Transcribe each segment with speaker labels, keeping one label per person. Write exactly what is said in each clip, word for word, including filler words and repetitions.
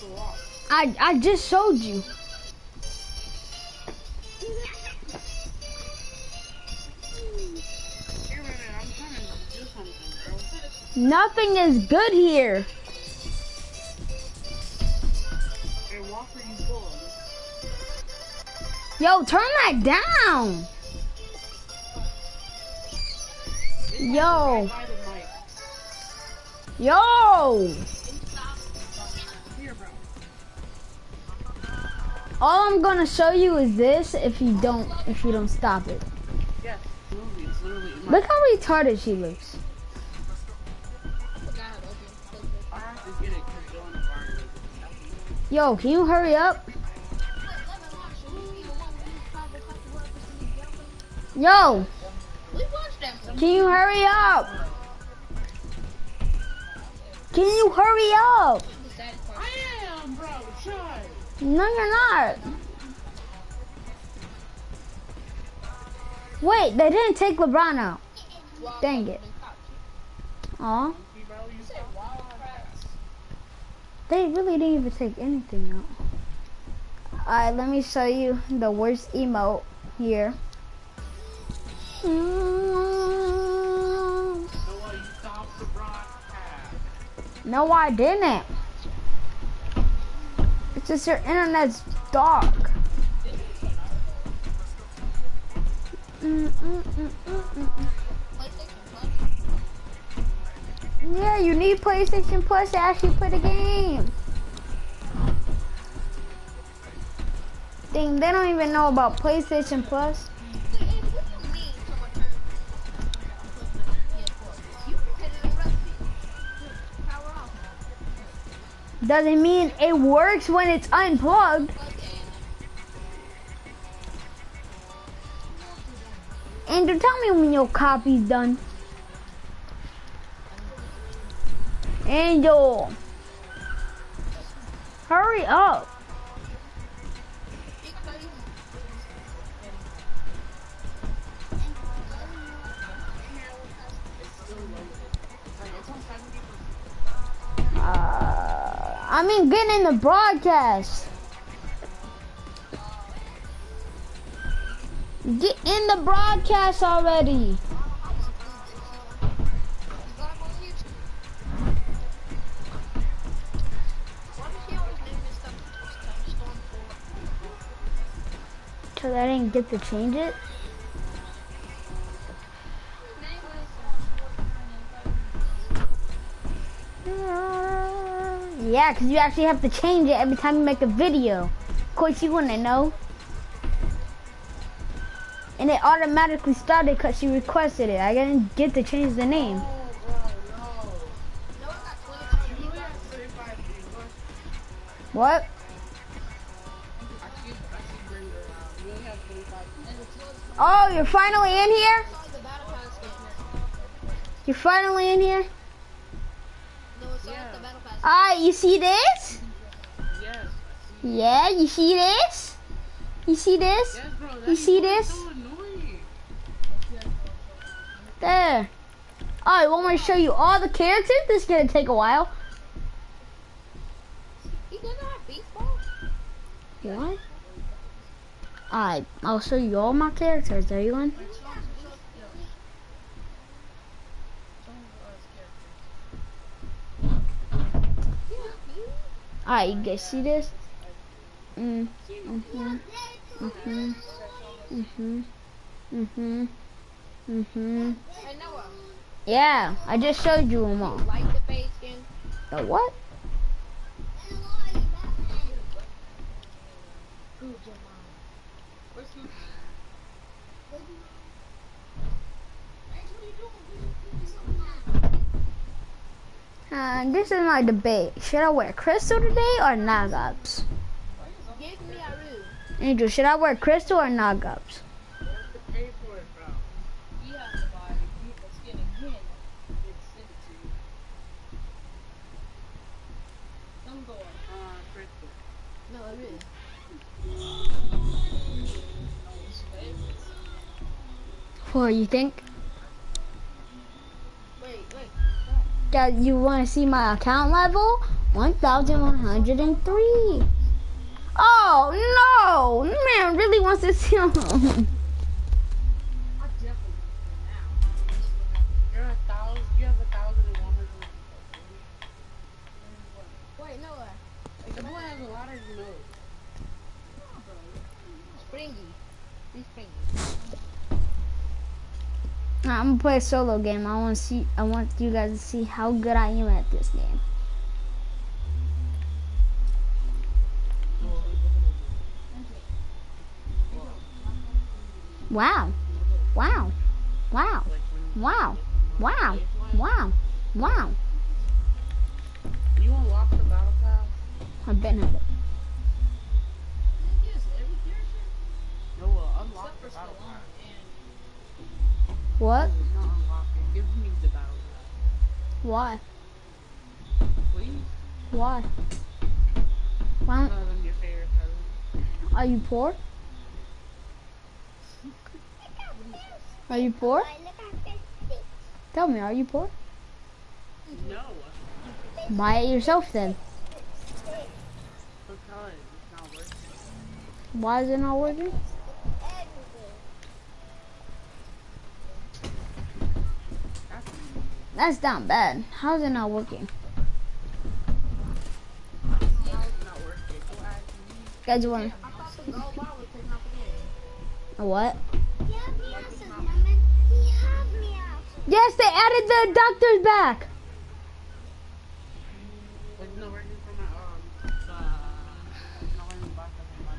Speaker 1: I I just showed you. Nothing is good here. Yo, turn that down. Yo. Yo. All I'm gonna show you is this if you don't if you don't stop it.
Speaker 2: Yes, literally, it's literally in my
Speaker 1: Look how retarded she looks.
Speaker 2: I have to get it because Joe in the fire.
Speaker 1: Yo, can you hurry up? Yo, can you hurry up? Can you hurry up?
Speaker 2: I am, bro. Try.
Speaker 1: No, you're not. Wait, they didn't take LeBron out. Dang it. Aw. They really didn't even take anything out. Alright, let me show you the worst emote here. No, I didn't. It's just your internet's dark. Mm, mm, mm, mm, mm. Yeah, you need PlayStation Plus to actually play the game. Dang, they don't even know about PlayStation Plus. Doesn't mean it works when it's unplugged. Andrew, tell me when your copy's done. Angel, hurry up. Uh, I mean, get in the broadcast. Get in the broadcast already. Cause I didn't get to change it. Yeah, because you actually have to change it every time you make a video. Of course, you wouldn't know. And it automatically started because she requested it. I didn't get to change the name. What? Oh, you're finally in here? You're finally in here? Alright, you see this?
Speaker 2: Yes.
Speaker 1: Yeah, you see this? You see this?
Speaker 2: Yes, bro.
Speaker 1: You see this?
Speaker 2: So annoying.
Speaker 1: There. Alright, want me to show you all the characters? This is gonna take a while.
Speaker 3: He doesn't have baseball?
Speaker 1: What? Alright, I'll show you all my characters. Are you in? Alright, you guys see this? Mm, mm-hmm, mm-hmm, mm-hmm, mm-hmm, mm-hmm.
Speaker 3: Hey, Noah.
Speaker 1: Yeah, I just showed you them all.
Speaker 3: Like the face skin?
Speaker 1: The what? Uh, this is my debate. Should I wear Crystal today or Nagabs?
Speaker 3: Give me a room.
Speaker 1: Angel, should I wear Crystal or Nagabs?
Speaker 2: Pay for it, bro.
Speaker 3: You have to buy the skin again.
Speaker 2: It's sent to you.
Speaker 3: Don't go on.
Speaker 2: Uh, Crystal.
Speaker 3: No, I really.
Speaker 1: What do you think?
Speaker 3: Wait, wait.
Speaker 1: That you want to see my account level one thousand one hundred three. Oh no! Man really wants to see him.
Speaker 3: I definitely now.
Speaker 2: You're a thousand. You have a thousand and one hundred.
Speaker 3: Wait, no way.
Speaker 2: Like the boy has a lot of notes.
Speaker 3: Springy. He's springy.
Speaker 1: Nah, I'm gonna play a solo game. I want to see. I want you guys to see how good I am at this game. Wow! Wow! Wow! Wow! Wow! Wow! Wow!
Speaker 2: You unlock the battle pass?
Speaker 1: I've been at it.
Speaker 3: Yes, every character.
Speaker 2: No, uh, unlock
Speaker 3: Except
Speaker 2: the
Speaker 3: for
Speaker 2: battle
Speaker 3: Stallone
Speaker 2: pass.
Speaker 3: and
Speaker 1: What?
Speaker 2: It's not unlocking. Give me the battle pass.
Speaker 1: Why?
Speaker 2: Please?
Speaker 1: Why? Why?
Speaker 2: Because I'm your favorite cousin.
Speaker 1: Are you poor? Are you poor? Tell me, are you poor?
Speaker 2: No.
Speaker 1: Buy it yourself then.
Speaker 2: Because it's not working.
Speaker 1: Why is it not working?
Speaker 2: That's
Speaker 1: That's not bad. How's it not working?
Speaker 2: how it's not working. Go ask me.
Speaker 1: Guys, you want
Speaker 3: I thought the gold bar was taking off the
Speaker 1: a what?
Speaker 4: Mama.
Speaker 1: Yes, they added the doctors back.
Speaker 2: It's not working for my, um, the, it's not working back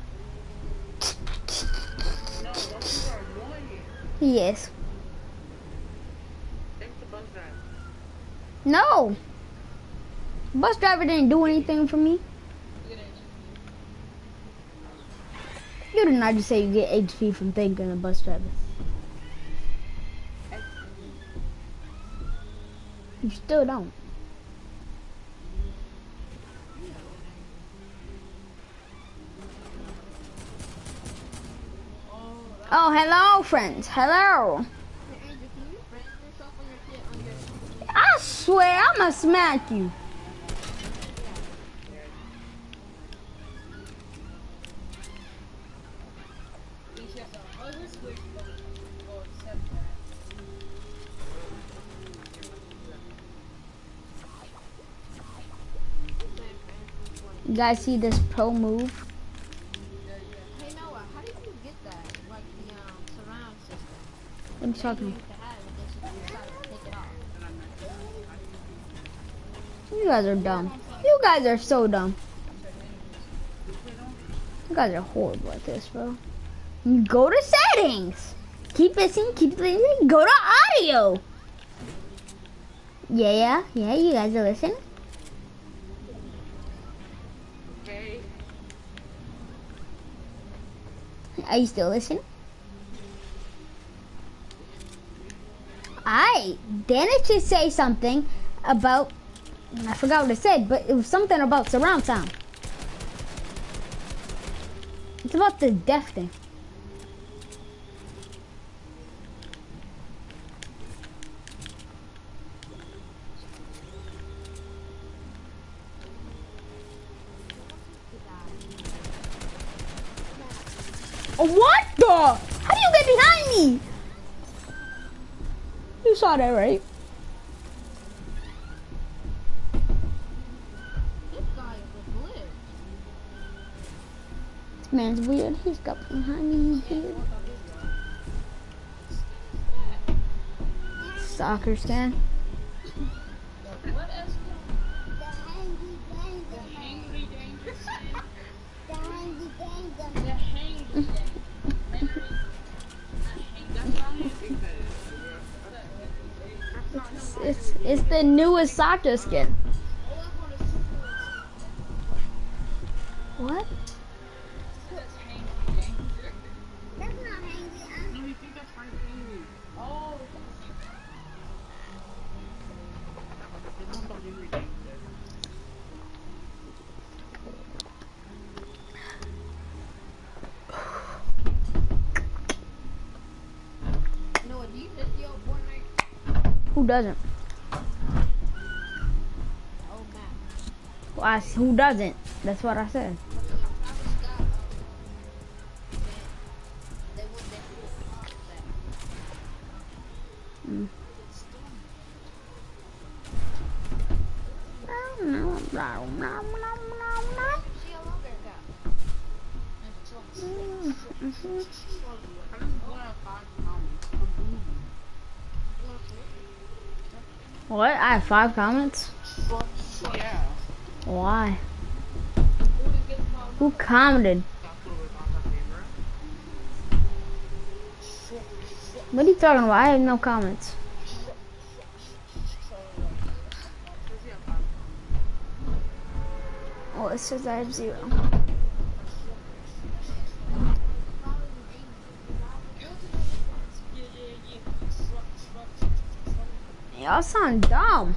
Speaker 2: on my. No, those people are annoying.
Speaker 1: Yes.
Speaker 2: Take the bus driver.
Speaker 1: No. Bus driver didn't do anything for me. You did not just say you get H P from thinking a bus driver. You still don't. Oh, hello, friends. Hello.
Speaker 3: Hey, Angel, can you friend yourself on your kid on your
Speaker 1: I swear, I'ma smack you.
Speaker 3: H S R? Oh, this switch will will accept that.
Speaker 1: You guys see this pro move?
Speaker 3: Hey Noah, how did you get that? Like the um surround system?
Speaker 1: What are you talking
Speaker 3: You
Speaker 1: about?
Speaker 3: used to have it, just if you decided to take it off.
Speaker 1: You guys are dumb. You guys are so dumb. You guys are horrible at this, bro. You go to settings. Keep listening, keep listening. Go to audio. Yeah, yeah, yeah, you guys are listening.
Speaker 2: Okay.
Speaker 1: Are you still listening? I Dennis just say something about, I forgot what it said, but it was something about surround sound. It's about the deaf thing. What the? How do you get behind me? You saw that, right?
Speaker 3: This guy is a glitch.
Speaker 1: This man's weird. He's got behind me here. Soccer stand.
Speaker 3: What else?
Speaker 4: The handy
Speaker 3: The
Speaker 4: dandy.
Speaker 3: hangry danger.
Speaker 4: The handy dandy.
Speaker 3: The hangry danger.
Speaker 2: That's not how you think that is.
Speaker 1: It's it's the newest soccer skin. What?
Speaker 3: That's hangry danger.
Speaker 4: That's not handy. I'm
Speaker 2: No, you think that's Frank Henry.
Speaker 3: Oh.
Speaker 2: It's not the Henry thing.
Speaker 3: Noah, do you miss the old Fortnite?
Speaker 1: Who doesn't?
Speaker 3: Oh man.
Speaker 1: I, who doesn't? That's what I said. Mm. What? I have five comments?
Speaker 2: Yeah.
Speaker 1: Why? Who commented? What are you talking about? I have no comments. Oh, it says I have zero. Y'all sound dumb.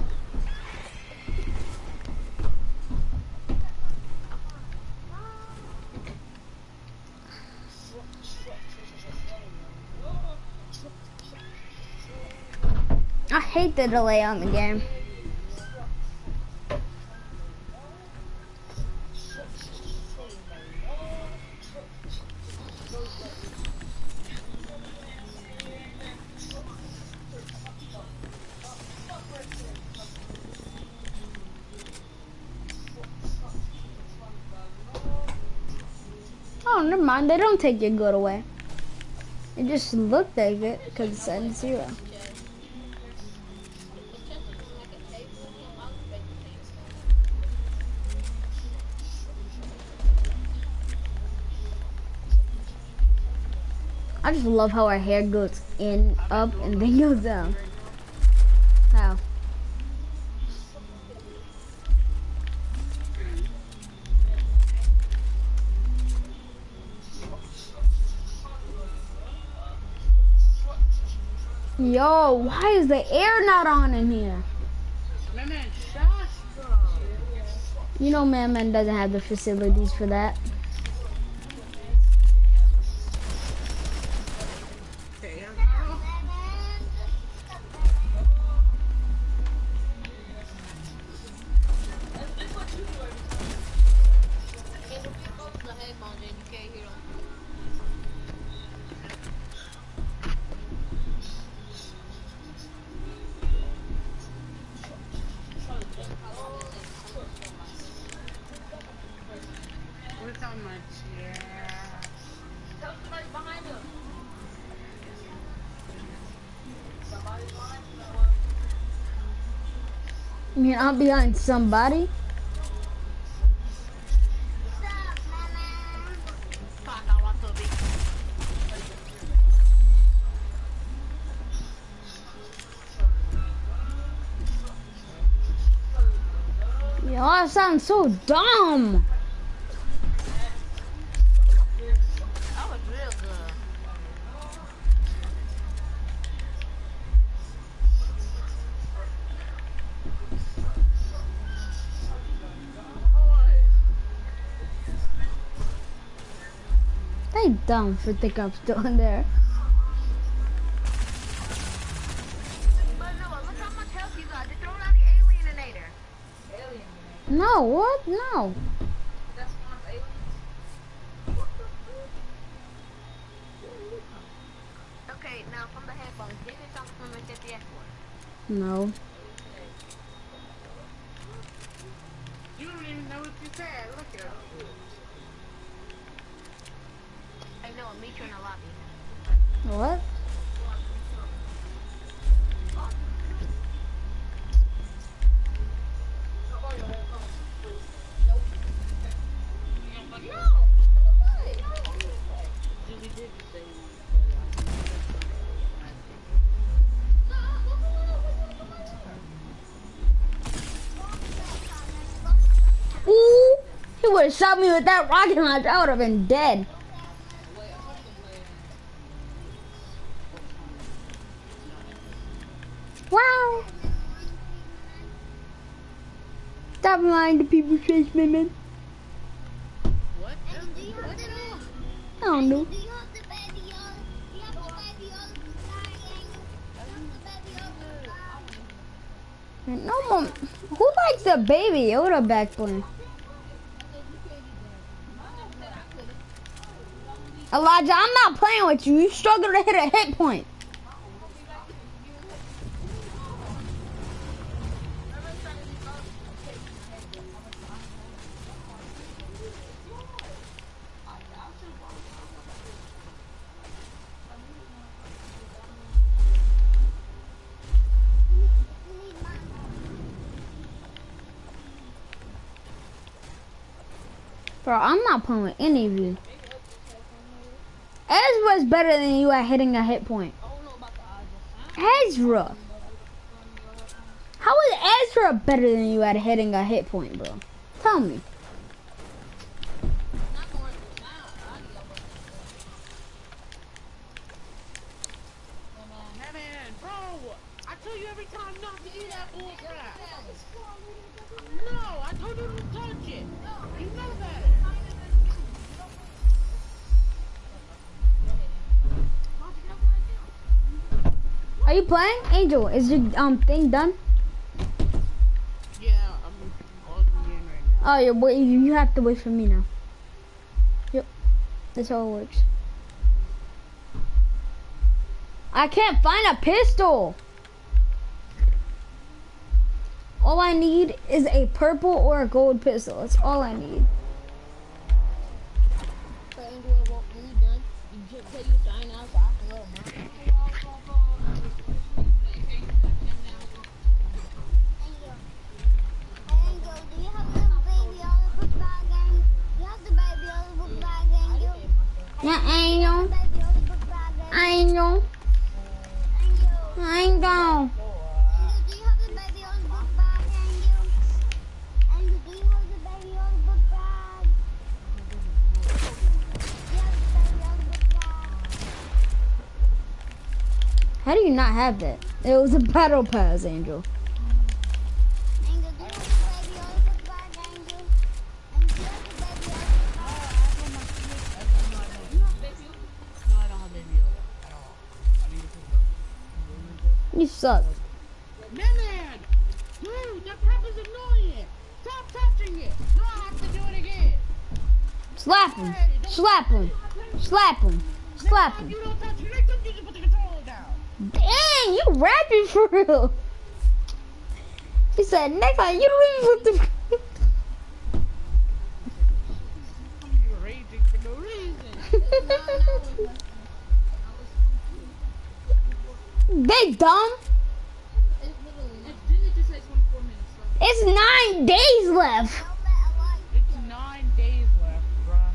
Speaker 1: I hate the delay on the game. Oh, never mind. They don't take your good away. It just looked like it because it said zero. I just love how our hair goes in, up, and then goes down. How? Yo, why is the air not on in here?
Speaker 2: Man, man, shush, bro.
Speaker 1: You know Man Man doesn't have the facilities for that.
Speaker 2: Okay, what's on my chair?
Speaker 1: You mean I'm behind somebody? Y'all sound so dumb.
Speaker 3: That was real good.
Speaker 1: They dumb for thinking I'm still in there.
Speaker 3: But no, look how much health you got. Just throw down the alieninator.
Speaker 1: No, what? No.
Speaker 3: Okay, now from the headphones, give me something from the fifty F one.
Speaker 1: No.
Speaker 2: You don't even know what you said. Look at it.
Speaker 3: I know, I'll meet you in the lobby.
Speaker 1: What? Ooh! He would have shot me with that rocket launcher. I would have been dead. Wow! Stop lying to people's face, man, man.
Speaker 3: What?
Speaker 4: Do you have the
Speaker 1: I don't know.
Speaker 4: Do you have the baby on? Do you have the baby on? Sorry, Angel. Do you have the baby on?
Speaker 1: No one. Who likes the baby Yoda back bling? Elijah, I'm not playing with you. You struggle to hit a hit point. Bro, I'm not playing with any of you. Ezra's better than you at hitting a hit point. Ezra. How is Ezra better than you at hitting a hit point, bro? Tell me.
Speaker 2: Man, bro, I tell you every time not to eat that bullcrap. No, I told you to touch it. You know better.
Speaker 1: Are you playing? Angel, is your um thing done?
Speaker 2: Yeah, I'm on the game right now.
Speaker 1: Oh, you're wait, you have to wait for me now. Yep. That's how it works. I can't find a pistol. All I need is a purple or a gold pistol. That's all I need.
Speaker 3: So Angel, when you done, you just say you sign out so I can roll mine.
Speaker 4: Angel, do you have the baby Oliver bag, Angel? You have the baby Oliver bag, Angel?
Speaker 1: Yeah, Angel.
Speaker 4: Baby Oliver bag, Angel?
Speaker 1: Angel.
Speaker 4: Angel.
Speaker 1: Angel.
Speaker 4: Angel, do you have the baby Oliver bag, Angel? Angel, do you have the baby Oliver bag? Do you have the baby Oliver bag?
Speaker 1: How do you not have that? It was a battle pass, Angel.
Speaker 4: Angel, do you have the baby Oliver bag, Angel? Angel, do you have the baby Oliver bag?
Speaker 2: No, I don't have baby Yoda at all. I need to put
Speaker 1: You suck.
Speaker 2: Man, man! Dude, that crap is annoying! Stop touching it! No, I have to do it again!
Speaker 1: Slap him. Slap him. Slap him. Slap him.
Speaker 2: You don't touch it, next time you just put the controller down!
Speaker 1: Dang, you rapping for real. He said, next time you don't even put
Speaker 2: You're raging for no reason!
Speaker 1: the... They dumb.
Speaker 3: It's literally, didn't it just say twenty-four minutes left?
Speaker 1: It's nine days left.
Speaker 4: Don't let Elijah.
Speaker 2: It's nine days left, bruh.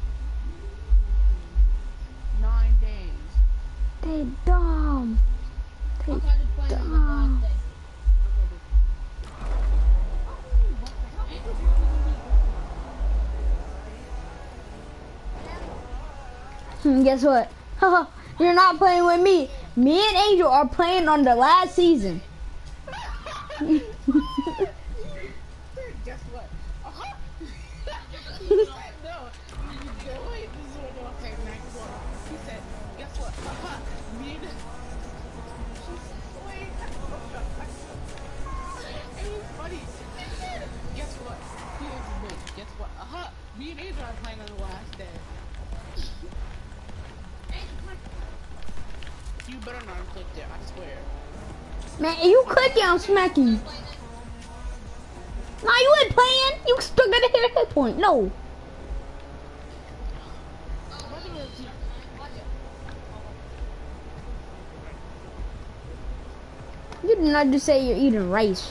Speaker 2: Nine days.
Speaker 1: They dumb. They
Speaker 3: I started playing on the
Speaker 1: dumb.
Speaker 3: last day.
Speaker 1: Hmm, guess what? Haha, you're not playing with me. Me and Angel are playing on the last season.
Speaker 2: Guess what? Uh-huh. He said, no. You go, wait, this is what they'll say next one. He said, guess what? Uh-huh. Me and... Wait. It was funny. Guess what? He was wait, guess what? Uh-huh. Me and Adrian are playing on the last day. You better not click there, I swear.
Speaker 1: Man, you click it, I'm smacking you. Nah, you ain't playing. You still gotta hit a hit point. No. You did not just say you're eating rice.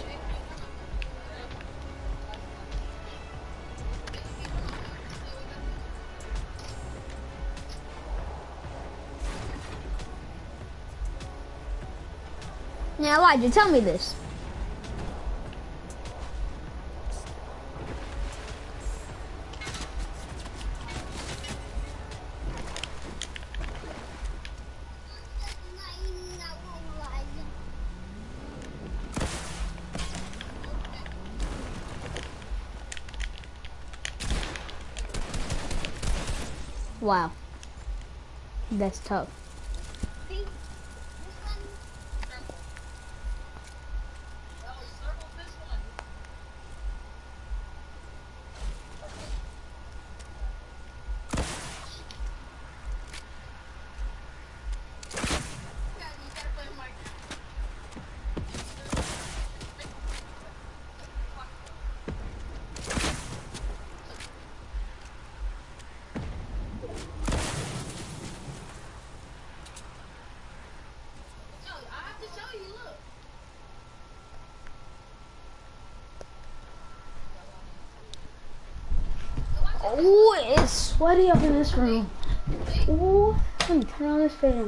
Speaker 1: Now, Elijah, tell me this. Wow. That's tough. Oh, it's sweaty up in this room. Oh, let me turn on this fan.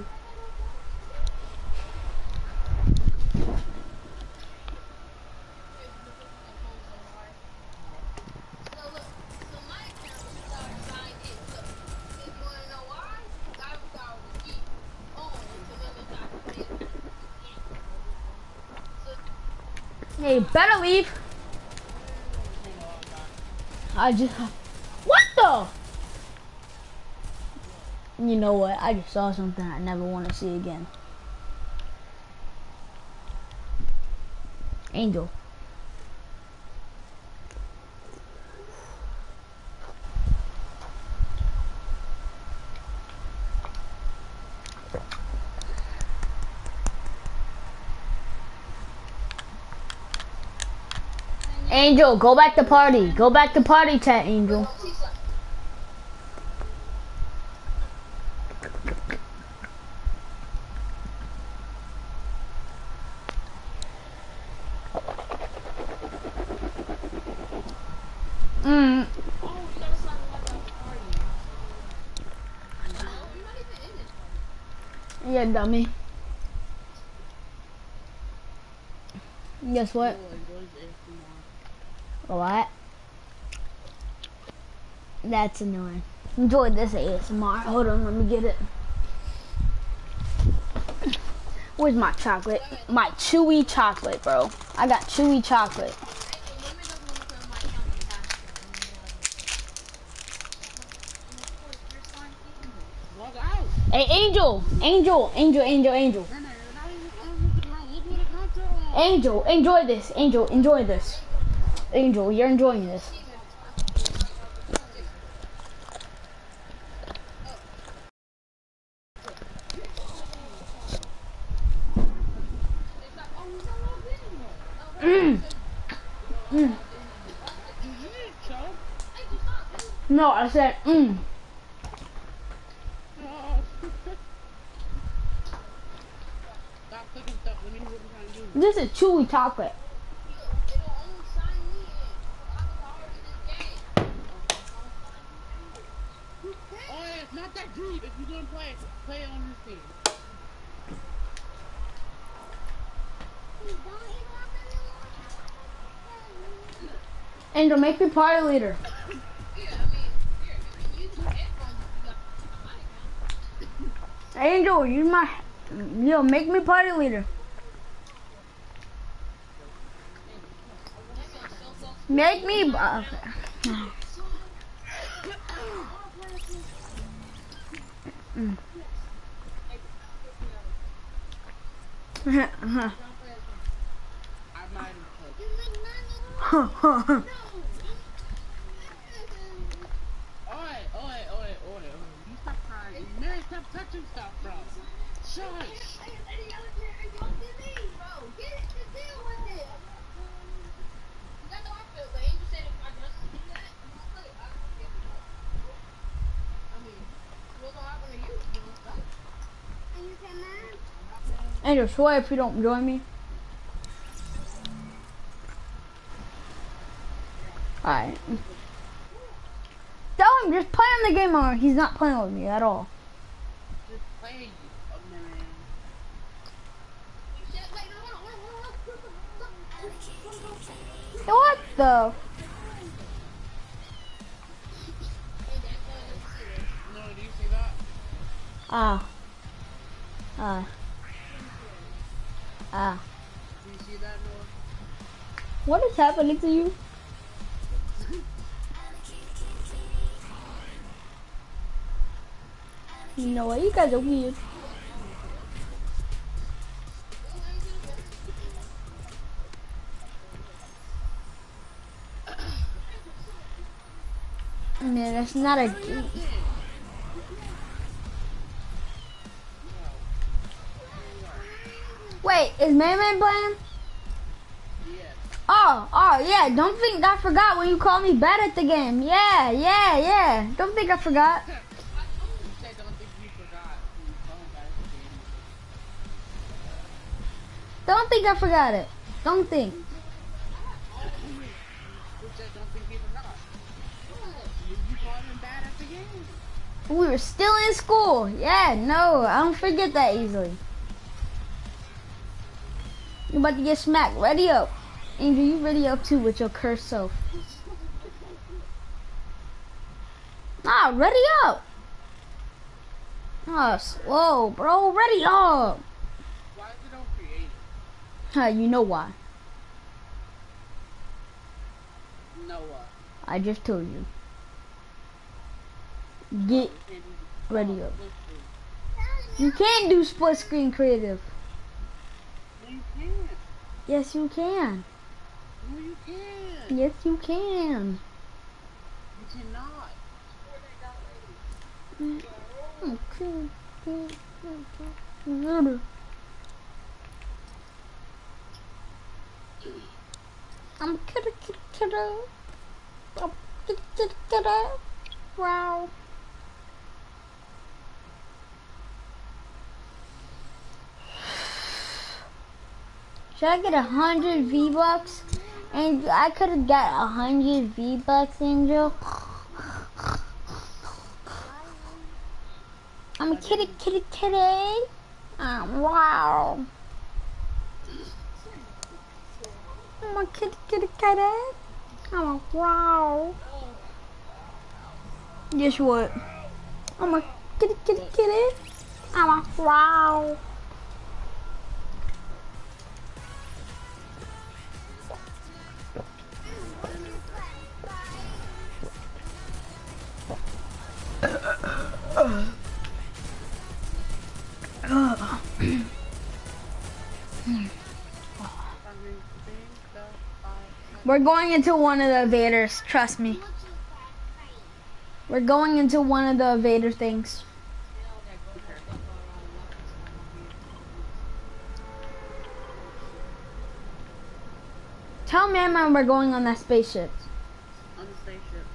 Speaker 1: Hey, better leave. I just... What the? You know what? I just saw something I never want to see again. Angel. Angel, go back to party. Go back to party chat, Angel. Mm. Yeah, dummy. Guess what? What? That's annoying. Enjoy this A S M R. Hold on, let me get it. Where's my chocolate? My chewy chocolate, bro. I got chewy chocolate. Hey, Angel! Angel! Angel, Angel, Angel. Angel, enjoy this. Angel, enjoy this. Angel, you're enjoying this. Mm. Mm. No, I said mm. This is chewy chocolate.
Speaker 2: It's not that deep. If you're gonna play, play it on your feet.
Speaker 1: Angel, make me party leader. Angel, you my, yo, make me party leader. Make me. Uh, mm.
Speaker 2: Oi, oi, oi, oi. You stop crying. Mary, stop touching stuff, bro. Shush.
Speaker 1: Angel, swear if you don't join me. Alright. Tell him, just play on the game or he's not playing with me at all.
Speaker 2: Just play, man.
Speaker 1: What the?
Speaker 2: No, do you see that?
Speaker 1: Ah. Ah. Ah.
Speaker 2: Do you see that, Noah?
Speaker 1: What is happening to you? You know what? You guys are weird. Man, that's not a game. Wait, is Man Man playing?
Speaker 2: Yeah.
Speaker 1: Oh, oh, yeah. Don't think I forgot when you called me bad at the game. Yeah, yeah, yeah. Don't think I forgot.
Speaker 2: You said don't think you forgot. You calling back the game.
Speaker 1: Don't think I forgot it. Don't think.
Speaker 2: Who said don't think you forgot? You, you called can.
Speaker 1: We were still in school. Yeah, no, I don't forget that easily. You about to get smacked. Ready up. Angel, you ready up too with your cursed self. Nah, ready up. Ah, slow, bro. Ready up.
Speaker 2: Why is it on creative?
Speaker 1: Huh, you know why.
Speaker 2: No what?
Speaker 1: I just told you. Get ready up. You can't do split screen creative.
Speaker 2: No, you can't.
Speaker 1: Yes, you can.
Speaker 2: No, you can't.
Speaker 1: Yes, you can.
Speaker 2: You cannot.
Speaker 1: Okay. I'm kitty kitty kitty. I'm kitty kitty kitty. Wow. Should I get a hundred V bucks? And I could have got a hundred V bucks, Angel. I'm a kitty kitty kitty. Um, wow. I'm a kitty kitty kitty. I'm a wow. Guess what? I'm a kitty kitty kitty. I'm a wow. We're going into one of the invaders, trust me. We're going into one of the invader things. Tell Mama we're going on that spaceship.
Speaker 2: On the spaceship.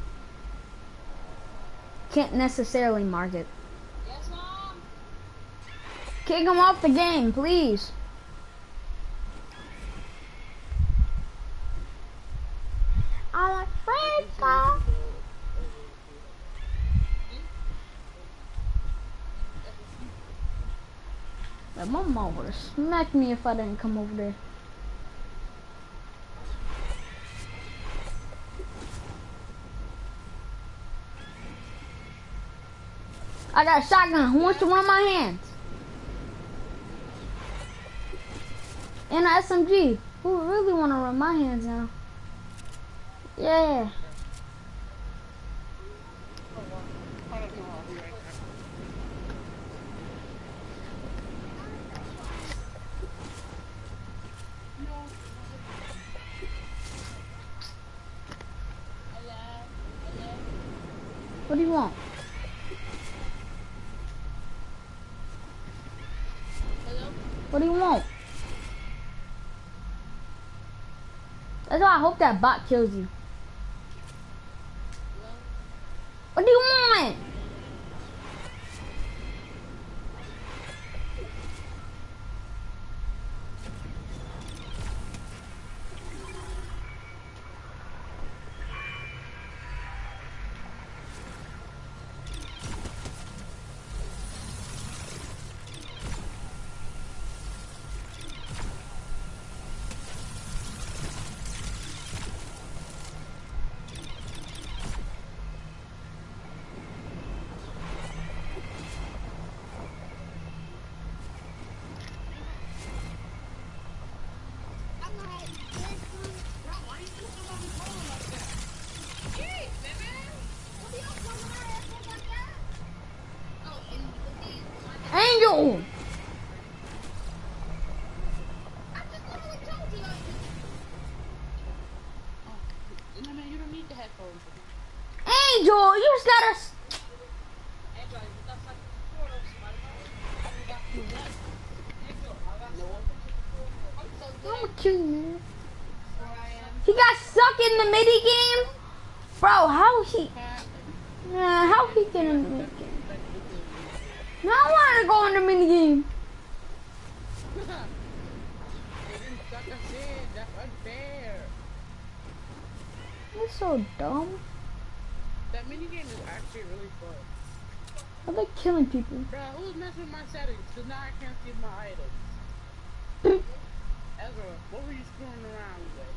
Speaker 1: Can't necessarily mark it.
Speaker 3: Yes, Mom.
Speaker 1: Kick him off the game, please. I'm a friend. My mama would have smacked me if I didn't come over there. I got a shotgun. Who wants to run my hands? And an S M G. Who really want to run my hands now? Yeah. What do you want? What do you want? That's why I hope that bot kills you. What do you want? Angel!
Speaker 2: No, no, you don't need the headphones.
Speaker 1: Angel, you just gotta... s- I'm gonna kill you. He got stuck in the midi game? Bro, how he... Nah, how he get in the midi game? No, I wanna go in the mini game.
Speaker 2: They didn't suck us in. That's unfair.
Speaker 1: You're so dumb.
Speaker 2: That minigame is actually really fun.
Speaker 1: I like killing people.
Speaker 2: Bro, who's messing with my settings? Cause now I can't see my items. Ezra, what were you screwing around with?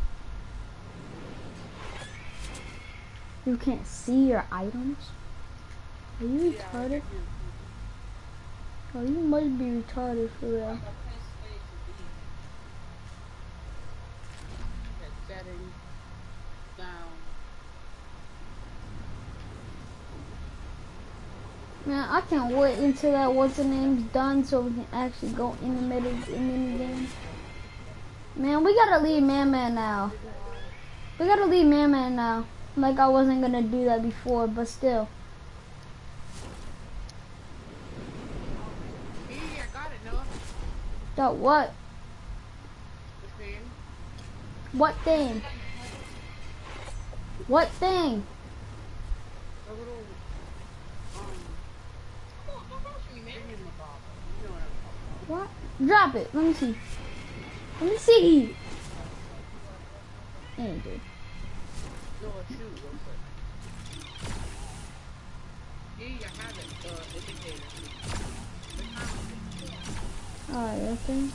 Speaker 1: You can't see your items? Are you
Speaker 2: Yeah,
Speaker 1: retarded?
Speaker 2: I can-
Speaker 1: Oh, you must be retarded for real.
Speaker 2: Hit settings down.
Speaker 1: Man, I can't wait until that what's the name's done so we can actually go in the middle in the game. Man, we gotta leave Man Man now. We gotta leave Man Man now. Like I wasn't gonna do that before, but still.
Speaker 2: Yeah, I got it, Noah.
Speaker 1: That what?
Speaker 2: The thing.
Speaker 1: What thing? What thing?
Speaker 2: The little, um, thing in the bottom. You know what I'm talking
Speaker 1: What? Drop it. Let me see. Let me see. Ain't good.
Speaker 2: about. Noah, shoot real quick. Yeah, you have it, the indicator.
Speaker 1: Alright, okay.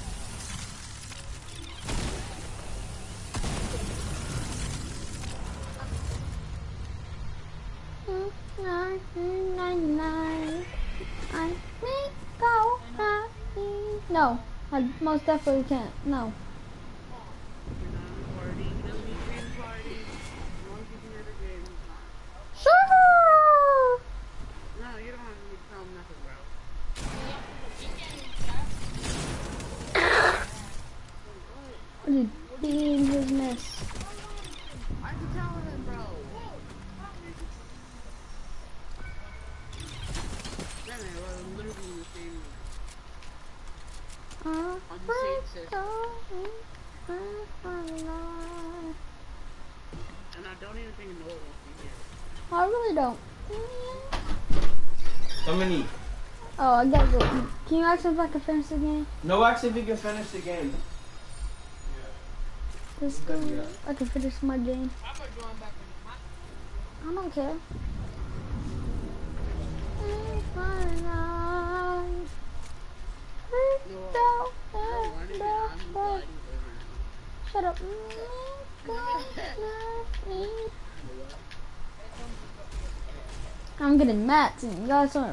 Speaker 1: I think go happy. No, I most definitely can't. No.
Speaker 2: You're not on a party. You don't need to be in a party. As long as you can hear the game, it's fine.
Speaker 1: Sure.
Speaker 2: No, you don't have to tell them nothing, bro.
Speaker 1: What did he in his mess?
Speaker 2: I can tell him, bro. Then I was literally in the same room.
Speaker 1: Uh,
Speaker 2: On the same system. And I don't even think Noah wants to be here.
Speaker 1: I really don't.
Speaker 5: Dominique,
Speaker 1: Oh, I gotta go. Can you ask him if I can finish the game?
Speaker 5: no, actually, if you can finish the game.
Speaker 1: Let's go. I can finish my game.
Speaker 3: I'm gonna join back in.
Speaker 1: I don't care.
Speaker 2: Noah, you're running and I'm gliding over you.
Speaker 1: Shut up. I'm getting mats and you guys are.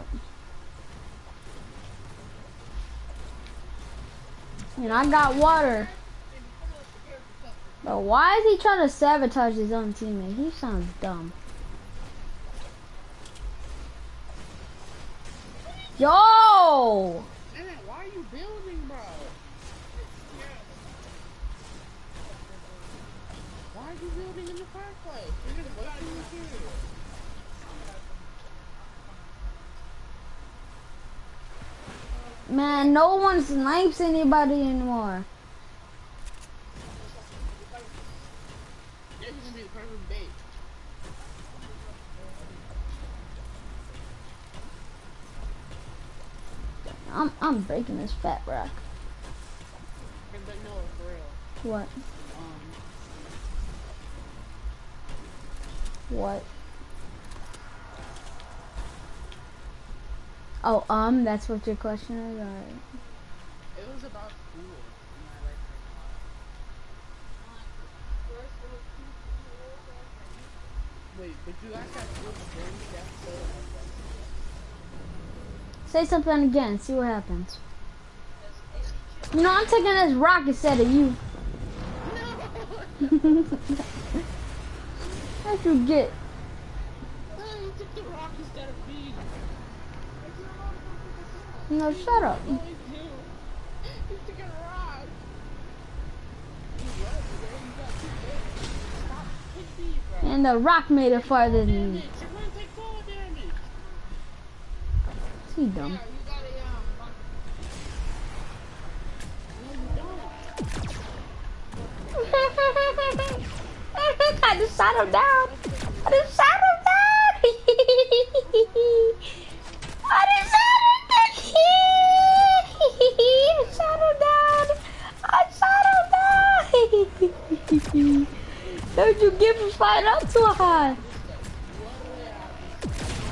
Speaker 1: And I got water. But why is he trying to sabotage his own teammate? He sounds dumb. Yo!
Speaker 2: Man, why are you building, bro? Why are you building in the first place? You're just wasting material.
Speaker 1: Man, no one snipes anybody anymore.
Speaker 2: This is gonna be the perfect bait.
Speaker 1: I'm I'm breaking this fat rock.
Speaker 2: And but no, for real.
Speaker 1: What?
Speaker 2: Um,
Speaker 1: What? Oh, um, that's what your question is? Alright.
Speaker 2: it was about school in my life right now. Wait, but you guys have school before you get
Speaker 1: Say something again, see what happens. You know, I'm taking this rock instead of you. How'd you get?
Speaker 2: Oh, you took the rock instead of me.
Speaker 1: No, shut up.
Speaker 2: You always do. You took a rock. You run, bro. You got too big. Stop hitting me, bro.
Speaker 1: And the rock made it farther than
Speaker 2: Damage.
Speaker 1: you.
Speaker 2: You're gonna take fall damage.
Speaker 1: He dumb.
Speaker 3: You got a um.
Speaker 2: No, you don't.
Speaker 1: I just shot him down. I just shot him down. I just shot him down. I shot him down. I shot him down. Don't you give me fight up too high.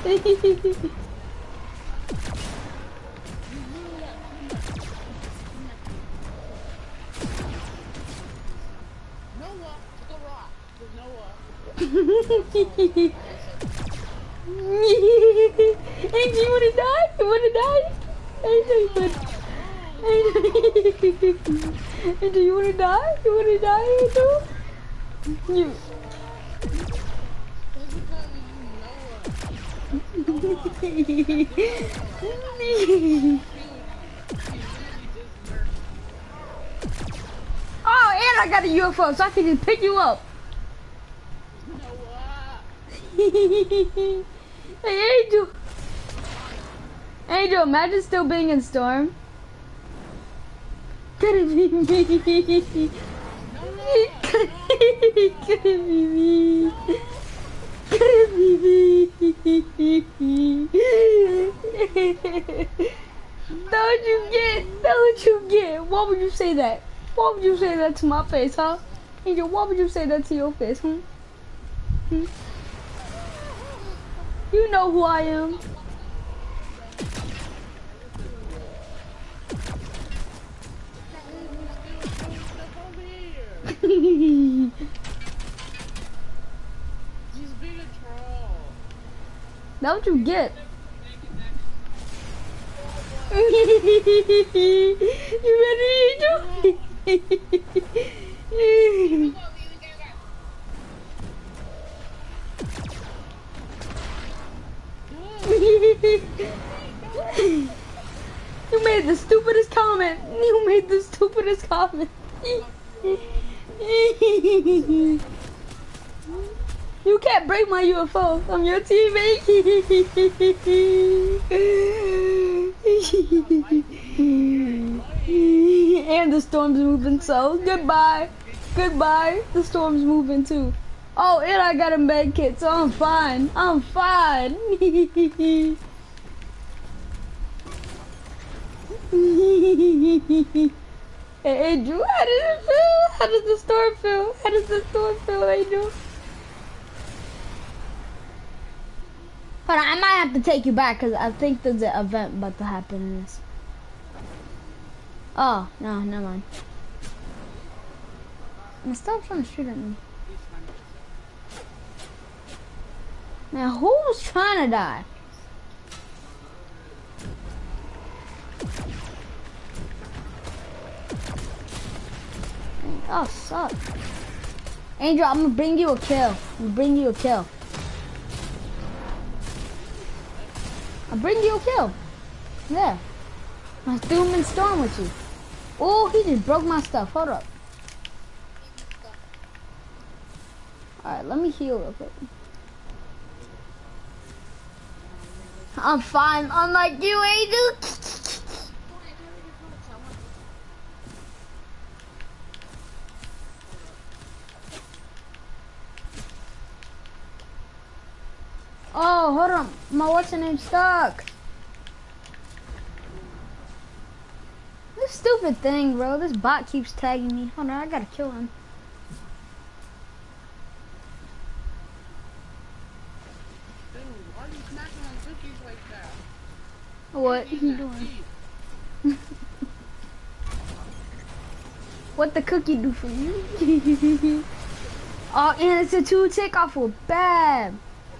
Speaker 2: Noah, to the rock. There's Noah.
Speaker 1: Angel, you wanna die? You wanna die? Angel, you wanna... Angel, Angel, you wanna die? You wanna die, Angel? You...
Speaker 2: That's because you Noah.
Speaker 1: Oh, and I got a U F O, so I can just pick you up.
Speaker 2: Noah.
Speaker 1: Hey, Angel. Angel, imagine still being in Storm. Could it be me? Could it be me? Could it be me? Don't you get? Don't you get? Why would you say that? Why would you say that to my face, huh? Angel, why would you say that to your face, hmm? hmm? You know who I am.
Speaker 2: He's being a troll.
Speaker 1: That's what you get. You ready, Angel? You made the stupidest comment. You made the stupidest comment. You can't break my U F O. I'm your teammate. And the storm's moving, so goodbye. Goodbye. The storm's moving too. Oh, and I got a med kit, so I'm fine. I'm fine. Hey, Angel, how does it feel? How does the storm feel? How does the storm feel, Angel? Hold on, I might have to take you back because I think there's an event about to happen in this. Oh, no, never mind. And stop trying to shoot at me. Now, who's trying to die? Oh, suck. Angel, I'm gonna bring you a kill. I'm gonna bring you a kill. I'll bring you a kill. Yeah. I threw him in storm with you. Oh, he just broke my stuff. Hold up. Alright, let me heal real quick. I'm fine, unlike you, Angel. Oh, hold on. My what's her name stuck. This stupid thing, bro. This bot keeps tagging me. Hold on, I gotta kill him.
Speaker 2: Dude, why are you smacking on cookies like that?
Speaker 1: What he doing? What the cookie do for you? Oh, and it's a two tick off of bad.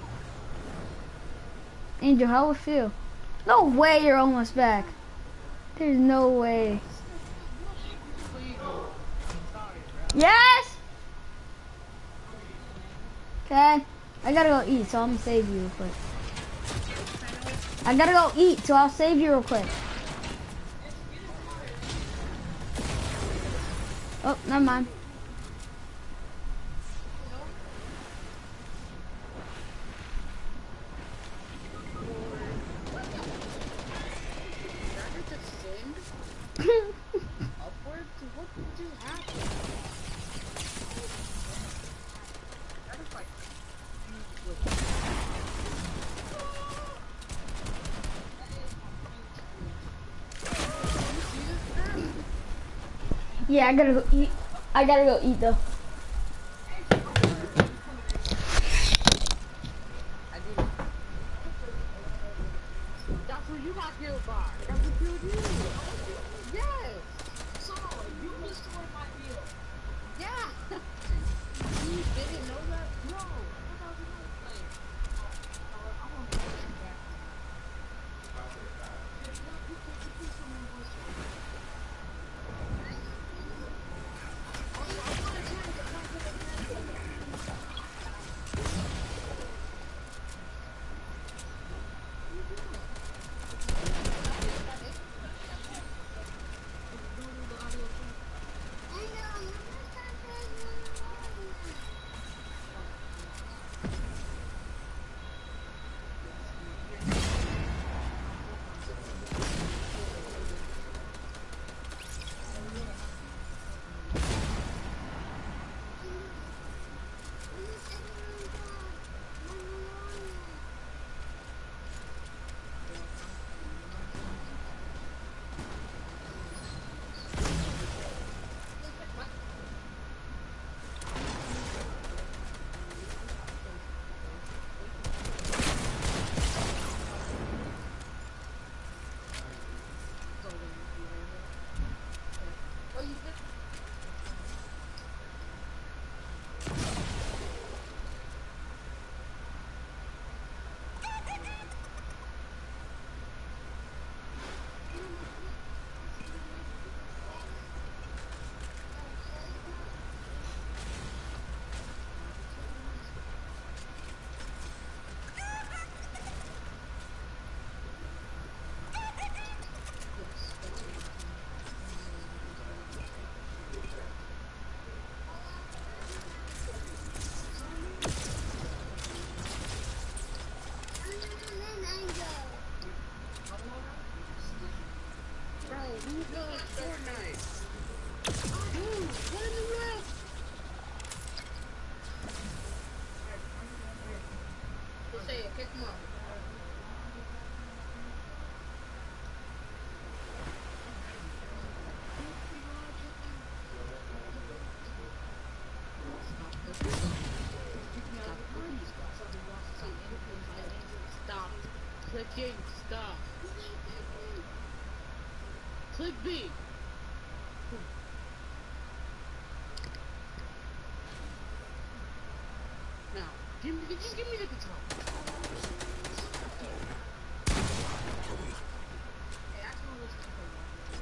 Speaker 1: Angel, how it feel? No way you're almost back. There's no way. Yes! Okay. I gotta go eat, so I'm gonna save you real quick. I gotta go eat, so I'll save you real quick. Oh, never mind. Yeah, I gotta go eat. I gotta go eat though.
Speaker 2: so you got killed by. That's what killed you. Yes.
Speaker 3: So, you destroyed my build.
Speaker 2: Yeah. You didn't know that?
Speaker 3: No, I thought you was playing. Oh, I want to play that back. Yeah, you can you can someone voice it. Also, I want to change the content of the
Speaker 4: I know, I'm gonna start playing
Speaker 2: Bro, who does Fortnite? Dude, what in the world? Just say it, kick him off. Stop clicking, stop. Click B. Now, give me, just give me the control. Hey, I can listen to her.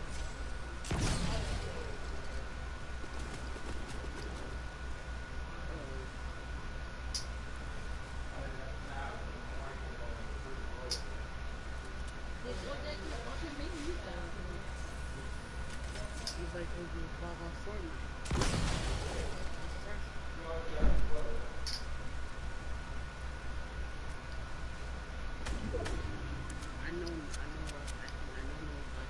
Speaker 2: He's like, oh, you blah blah Fortnite. I know, I know, I, I know, like,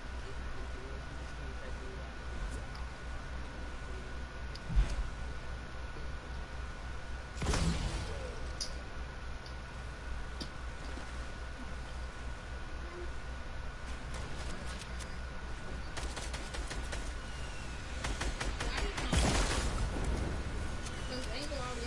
Speaker 2: Ain't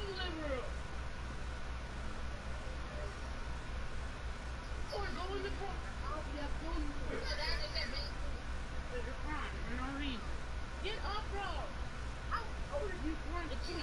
Speaker 2: deliver. Or go in the car. I'll be up doing it. You're fine. You're not leaving. Get up, bro. How old are you trying to keep?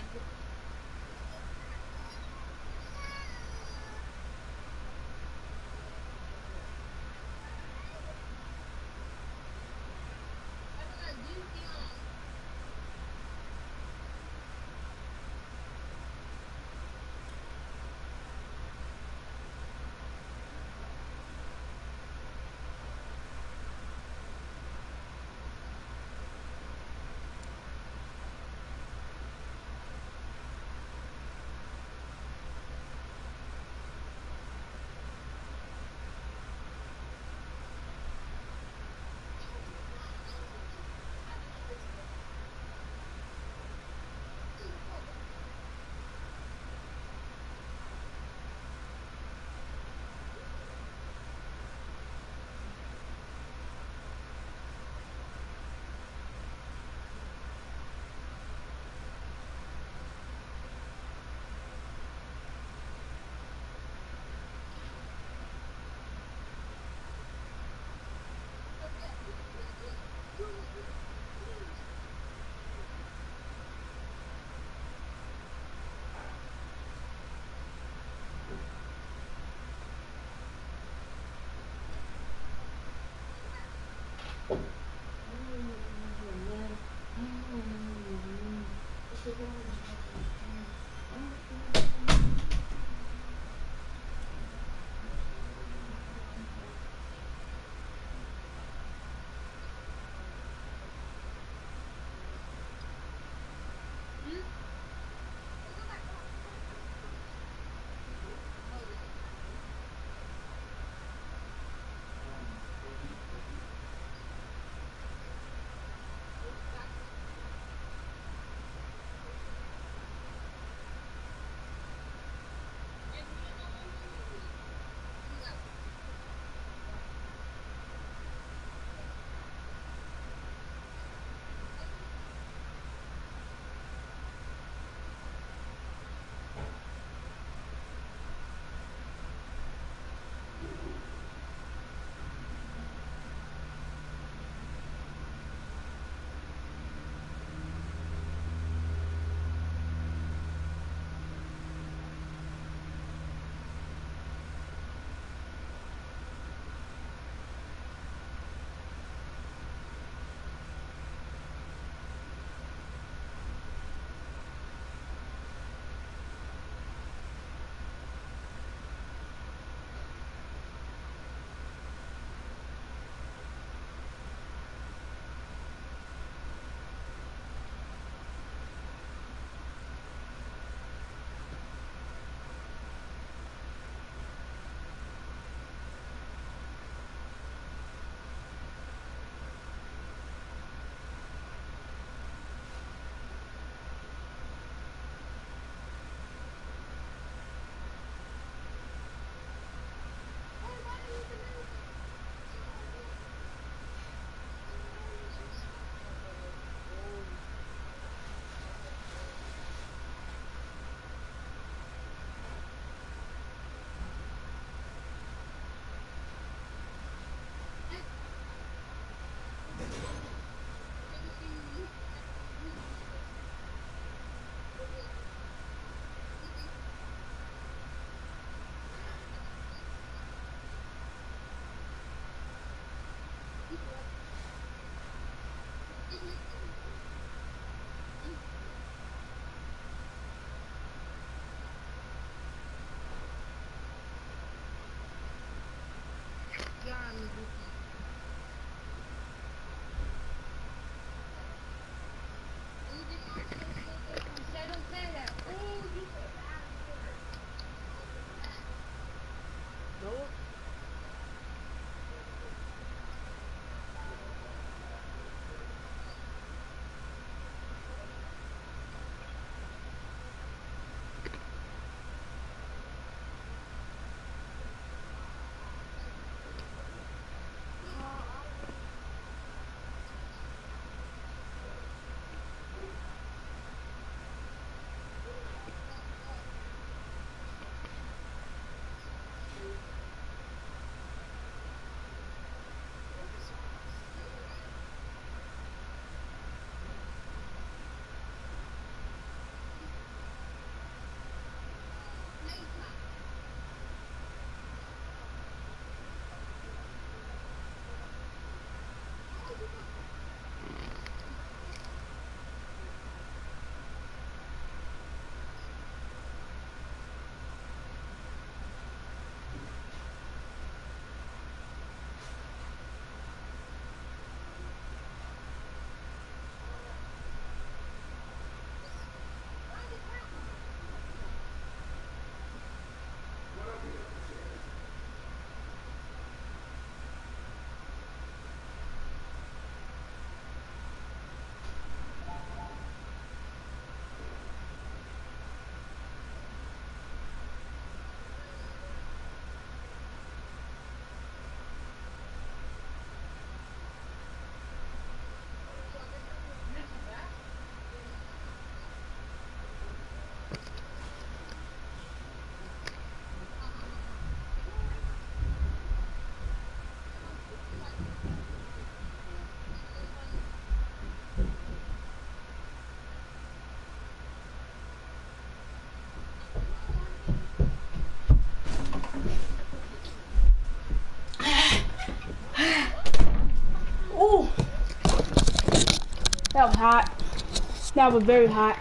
Speaker 1: That was hot. That was very hot.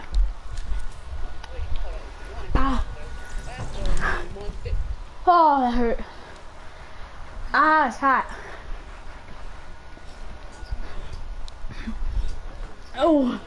Speaker 1: Ah. Oh, that hurt. Ah, it's hot. Oh.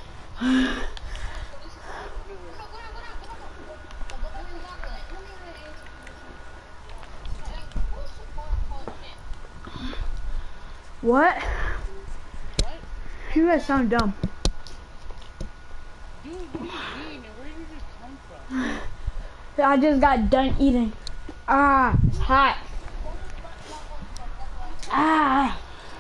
Speaker 1: What?
Speaker 2: What?
Speaker 1: You guys sound dumb.
Speaker 2: Dude, what are you eating? Where did you come from?
Speaker 1: I just got done eating. Ah, it's hot. Ah.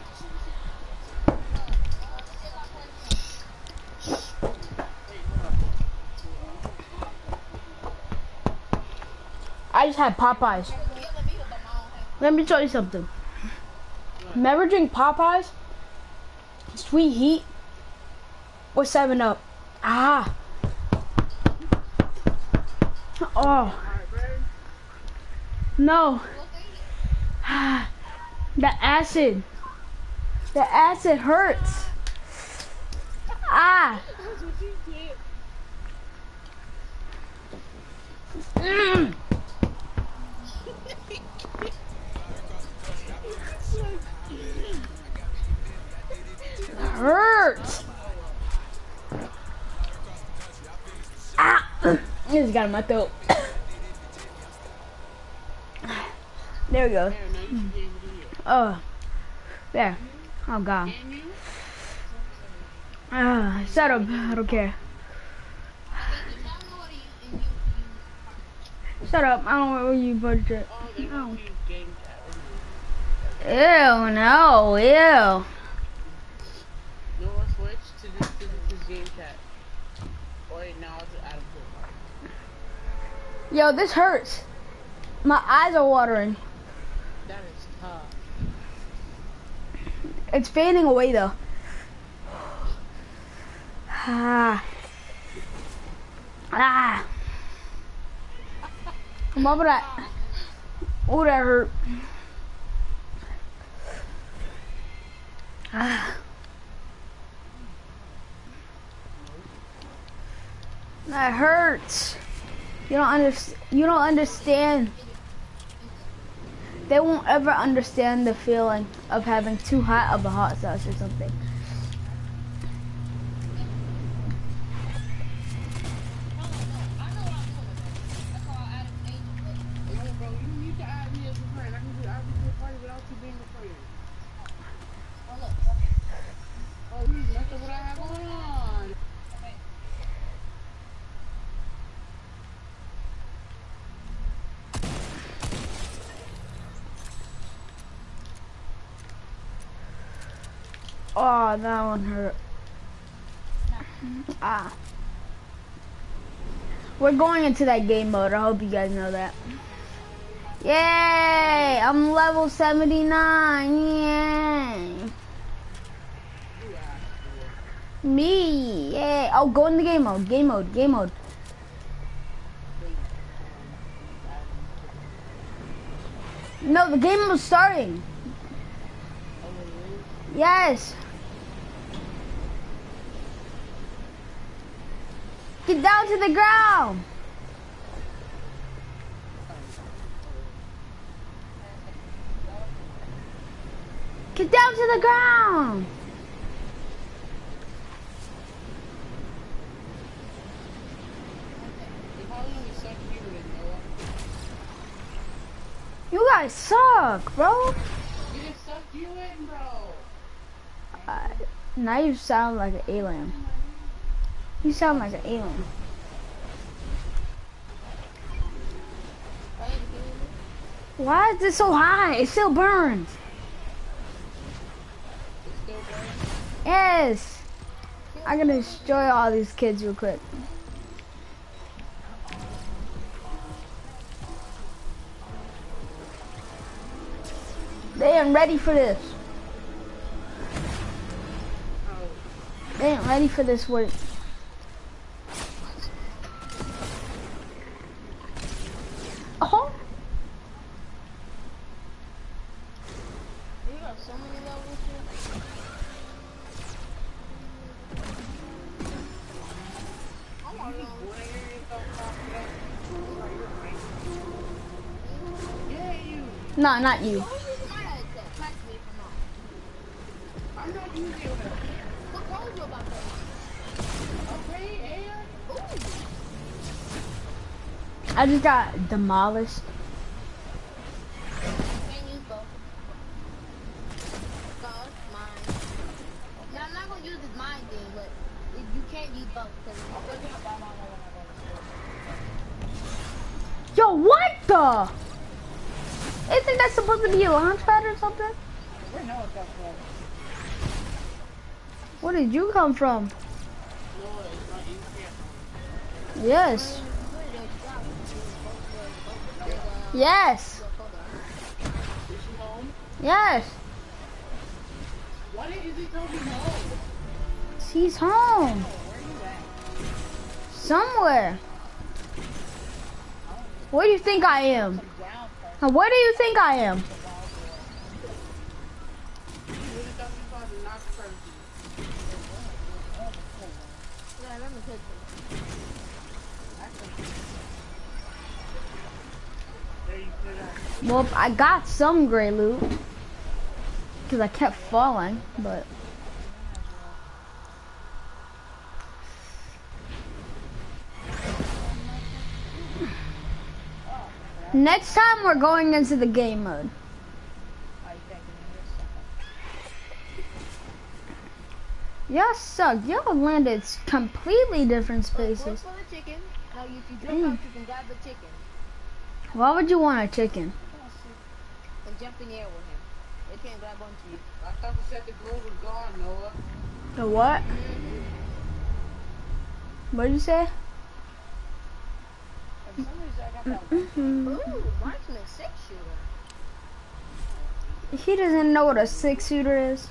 Speaker 1: I just had Popeyes. Let me tell you something. Never drink Popeyes, Sweet Heat, or seven up. Ah. Oh. No. The acid. The acid hurts. Ah. Mm. Hurts. Ah. This got in my throat. There we go. Oh. There. Oh god. Ah, shut up. I don't care. Shut up. I don't know where you budget. Oh. Ew, no, ew.
Speaker 2: No, we'll switch to this, to this game chat. Wait, now it's out of the
Speaker 1: Yo, this hurts. My eyes are watering.
Speaker 2: That is tough.
Speaker 1: It's fading away though. Ah. Ah. I'm over that. Oh, that hurt. Ah. That hurts. You don't understand. You don't understand. They won't ever understand the feeling of having too hot of a hot sauce or something. Oh, that one hurt. Ah. We're going into that game mode. I hope you guys know that. Yay! I'm level seventy-nine. Yay! Me! Yay! Oh, go in the game mode. Game mode. Game mode. No, the game was starting. Yes. Get down to the ground. Get down to the ground. You guys suck, bro.
Speaker 2: You in, bro.
Speaker 1: Uh, now you sound like an alien. You sound like an alien. Why is this so high? It still burns. Yes. I'm gonna destroy all these kids real quick. They ain't ready for this. They ain't ready for this work. Oh.
Speaker 3: You got so many levels here.
Speaker 2: Yeah, you.
Speaker 1: No, not you.
Speaker 3: Who's using my headset? Catch me if I'm wrong.
Speaker 2: I'm not using it.
Speaker 3: What told you about that?
Speaker 2: Okay, Air.
Speaker 3: Ooh.
Speaker 1: I just got demolished.
Speaker 3: Can't use both. God, mine. Now I'm not gonna use this mine thing, but if you can't use both because
Speaker 2: I'm gonna buy my one when I go to school.
Speaker 1: Yo, what the? Isn't that supposed to be a launch pad or something?
Speaker 2: Where Noah come from?
Speaker 1: Where did you come from?
Speaker 2: Noah is not in camp.
Speaker 1: Yes. Yes.
Speaker 2: Is she home?
Speaker 1: Yes.
Speaker 2: Why didn't he tell me home?
Speaker 1: She's home.
Speaker 2: Where you at?
Speaker 1: Somewhere. Where do you think I am?
Speaker 2: Down first.
Speaker 1: Now, where do you think I am?
Speaker 2: You really thought you found a knock person.
Speaker 3: Yeah, let me take it.
Speaker 2: There you put it out.
Speaker 1: Well, I got some gray loot. Because I kept falling, but... Next time we're going into the game mode. Y'all suck. Y'all landed completely different
Speaker 3: Go
Speaker 1: spaces.
Speaker 3: for the chicken. Now, if you jump
Speaker 1: Mm.
Speaker 3: out, you can grab the chicken
Speaker 1: Why would you want a chicken?
Speaker 3: and jump in the air with him. They can't grab onto you.
Speaker 2: I thought you said the gold was gone, Noah.
Speaker 1: The what? What did you say?
Speaker 2: For some reason, I got that
Speaker 1: Mm-hmm.
Speaker 3: Ooh, marksman six shooter.
Speaker 1: He doesn't know what a six shooter is.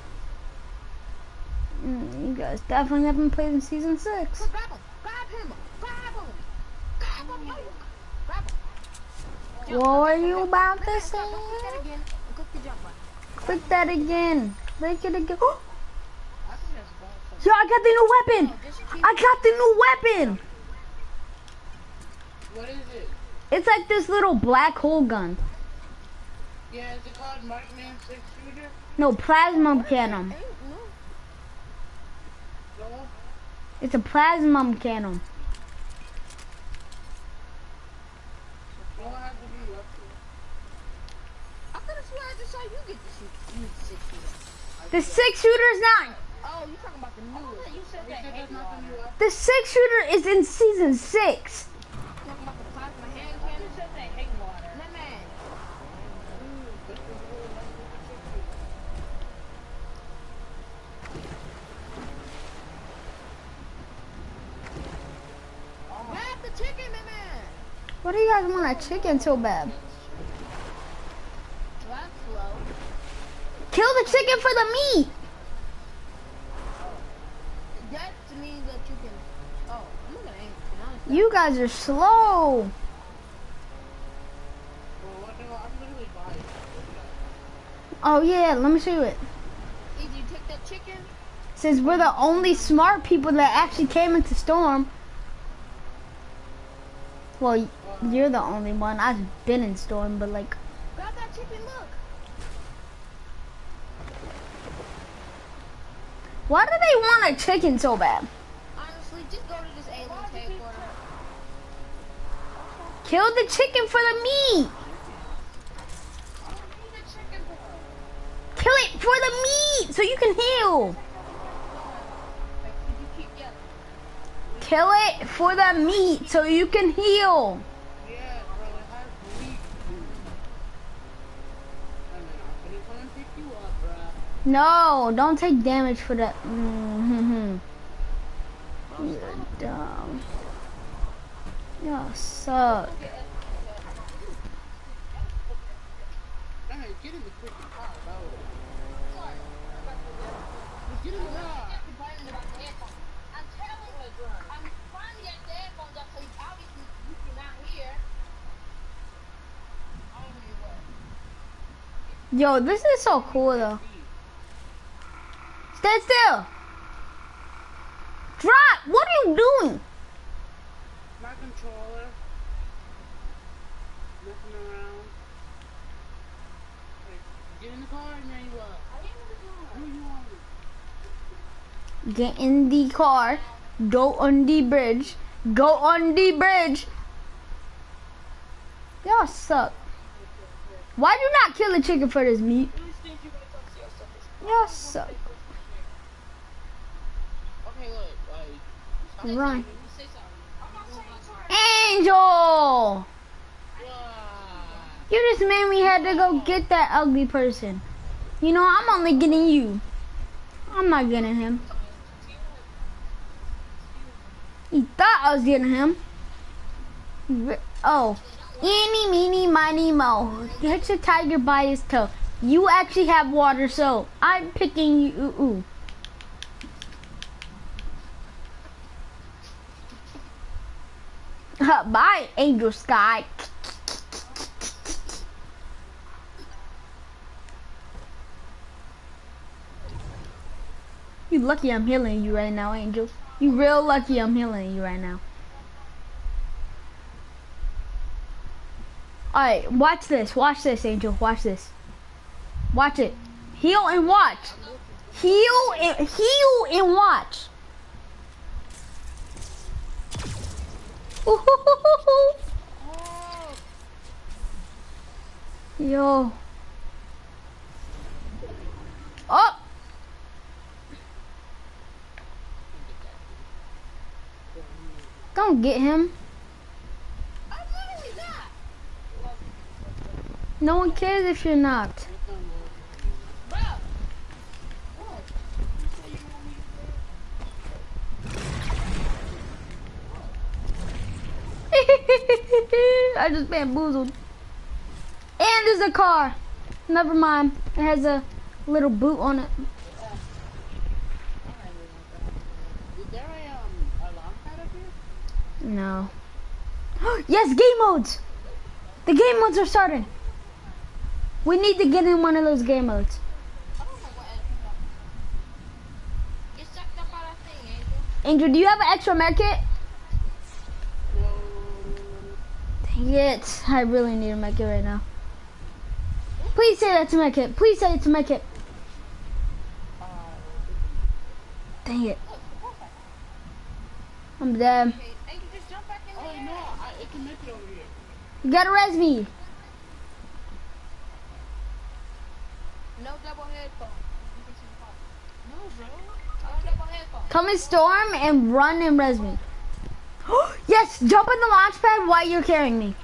Speaker 1: Mm, you guys definitely haven't played in season six.
Speaker 3: Grab him! Grab him! Grab him! Grab him! Grab him!
Speaker 1: What were you about to say?
Speaker 3: Click that again and click the jump button.
Speaker 1: Click that again. Click it again.
Speaker 2: I think that's about
Speaker 1: Yo, I got the new weapon.
Speaker 3: Oh, just keep
Speaker 1: I got the new weapon.
Speaker 2: What is it?
Speaker 1: It's like this little black hole gun.
Speaker 2: Yeah, is it called Markman six shooter?
Speaker 1: No, plasma cannon.
Speaker 3: Ain't no.
Speaker 2: Noah?
Speaker 1: It's a plasma cannon.
Speaker 2: Noah has to be up
Speaker 3: I could have sworn I just saw you get the shoot. Use the six shooter.
Speaker 1: The six shooter is not.
Speaker 3: Oh, you talking about the newest? You said
Speaker 2: there. You said that's not the new weapon?
Speaker 1: The six shooter is in season six.
Speaker 3: talking about the plasma hand cannon? You said that hate water. That man. Grab the chicken, my man.
Speaker 1: What do you guys want a chicken so bad?
Speaker 3: Drive slow.
Speaker 1: Kill the chicken for the meat.
Speaker 3: That means that you can. Oh, I'm gonna aim. To be honest.
Speaker 1: You guys are slow.
Speaker 2: Well, what do I- I'm literally buying it.
Speaker 1: Oh yeah, let me show you it.
Speaker 3: If you take that chicken,
Speaker 1: Since we're the only smart people that actually came into Storm. Well, you're the only one. I've been in Storm, but like,
Speaker 3: grab that chicken. Look.
Speaker 1: why do they want a chicken so bad?
Speaker 3: Honestly, just go to this alien headquarters.
Speaker 1: Kill the chicken for the meat. Kill it for the meat so you can heal.
Speaker 3: Could you keep yelling?
Speaker 1: Kill it for the meat so you can heal.
Speaker 2: Yeah, bro, it has bleed food. And then I'm gonna come and pick you up, bro.
Speaker 1: No, don't take damage for that. Mm-hmm. You're dumb. Y'all suck.
Speaker 2: Hey, get in the freaking car, bro. Get in the car.
Speaker 3: I'm telling you, I'm trying to get the headphones up so you obviously you cannot hear. I don't hear what.
Speaker 1: Yo, this is so cool though. Stand still. Drop. What are you doing?
Speaker 2: Get in the car, Emmanuel. Who you want?
Speaker 1: Get in the car. Go on the bridge. Go on the bridge. Y'all suck. Why do you not kill the chicken for this meat? Y'all suck.
Speaker 2: Okay, look, like,
Speaker 1: Run.
Speaker 3: Say something.
Speaker 1: Angel!
Speaker 2: yeah.
Speaker 1: You just made me had to go get that ugly person. You know, I'm only getting you. I'm not getting him. He thought I was getting him. Oh. Eeny, meeny, miny, mo. Hit the tiger by his toe. You actually have water, so I'm picking you. Ooh, ooh. Bye, Angel Sky. You lucky I'm healing you right now, Angel. You real lucky I'm healing you right now. Alright, watch this. Watch this, Angel. Watch this. Watch it. Heal and watch. Heal and heal and watch. Ooh. Yo. Oh. Don't get him. No one cares if you're not. I just bamboozled. And there's a car. Never mind. It has a little boot on it.
Speaker 2: Is there a, um, a launch pad up here?
Speaker 1: No. Yes, game modes. The game modes are starting. We need to get in one of those game modes.
Speaker 3: I don't know what else you got. Get sucked up out of that thing, Angel.
Speaker 1: Angel, do you have an extra med kit? Dang it. I really need a med kit right now. Please say that's a med kit. Please say it's a med kit. Dang it. I'm dead.
Speaker 3: Okay, Angel, just jump back in
Speaker 2: Oh,
Speaker 3: there.
Speaker 2: no, I, it can make it over here.
Speaker 1: You gotta res me.
Speaker 3: No double headphone. You can see the phone.
Speaker 2: No, bro.
Speaker 3: No double headphone.
Speaker 1: Come in storm and run and res me. Yes, jump in the launch pad while you're carrying me.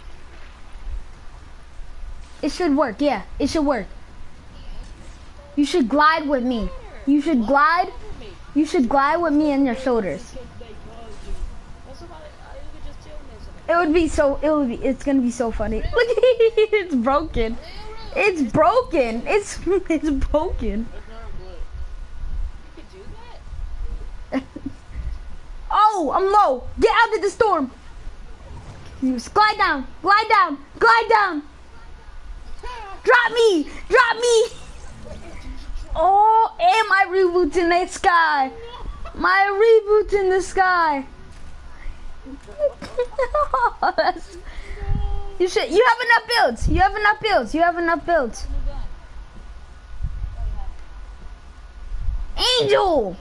Speaker 1: It should work, yeah, it should work. You should glide with me. You should glide, you should glide with me on your shoulders. It would be so, it would be, it's gonna be so funny. Look, it's broken. It's broken. It's, it's broken.
Speaker 2: It's not good.
Speaker 3: You could do that?
Speaker 1: Oh, I'm low. Get out of the storm. You glide down, glide down, glide down. Drop me, drop me. Oh, and my reboot's in the sky. My reboot's in the sky. That's- you should, you have enough builds. You have enough builds. You have enough builds. Angel.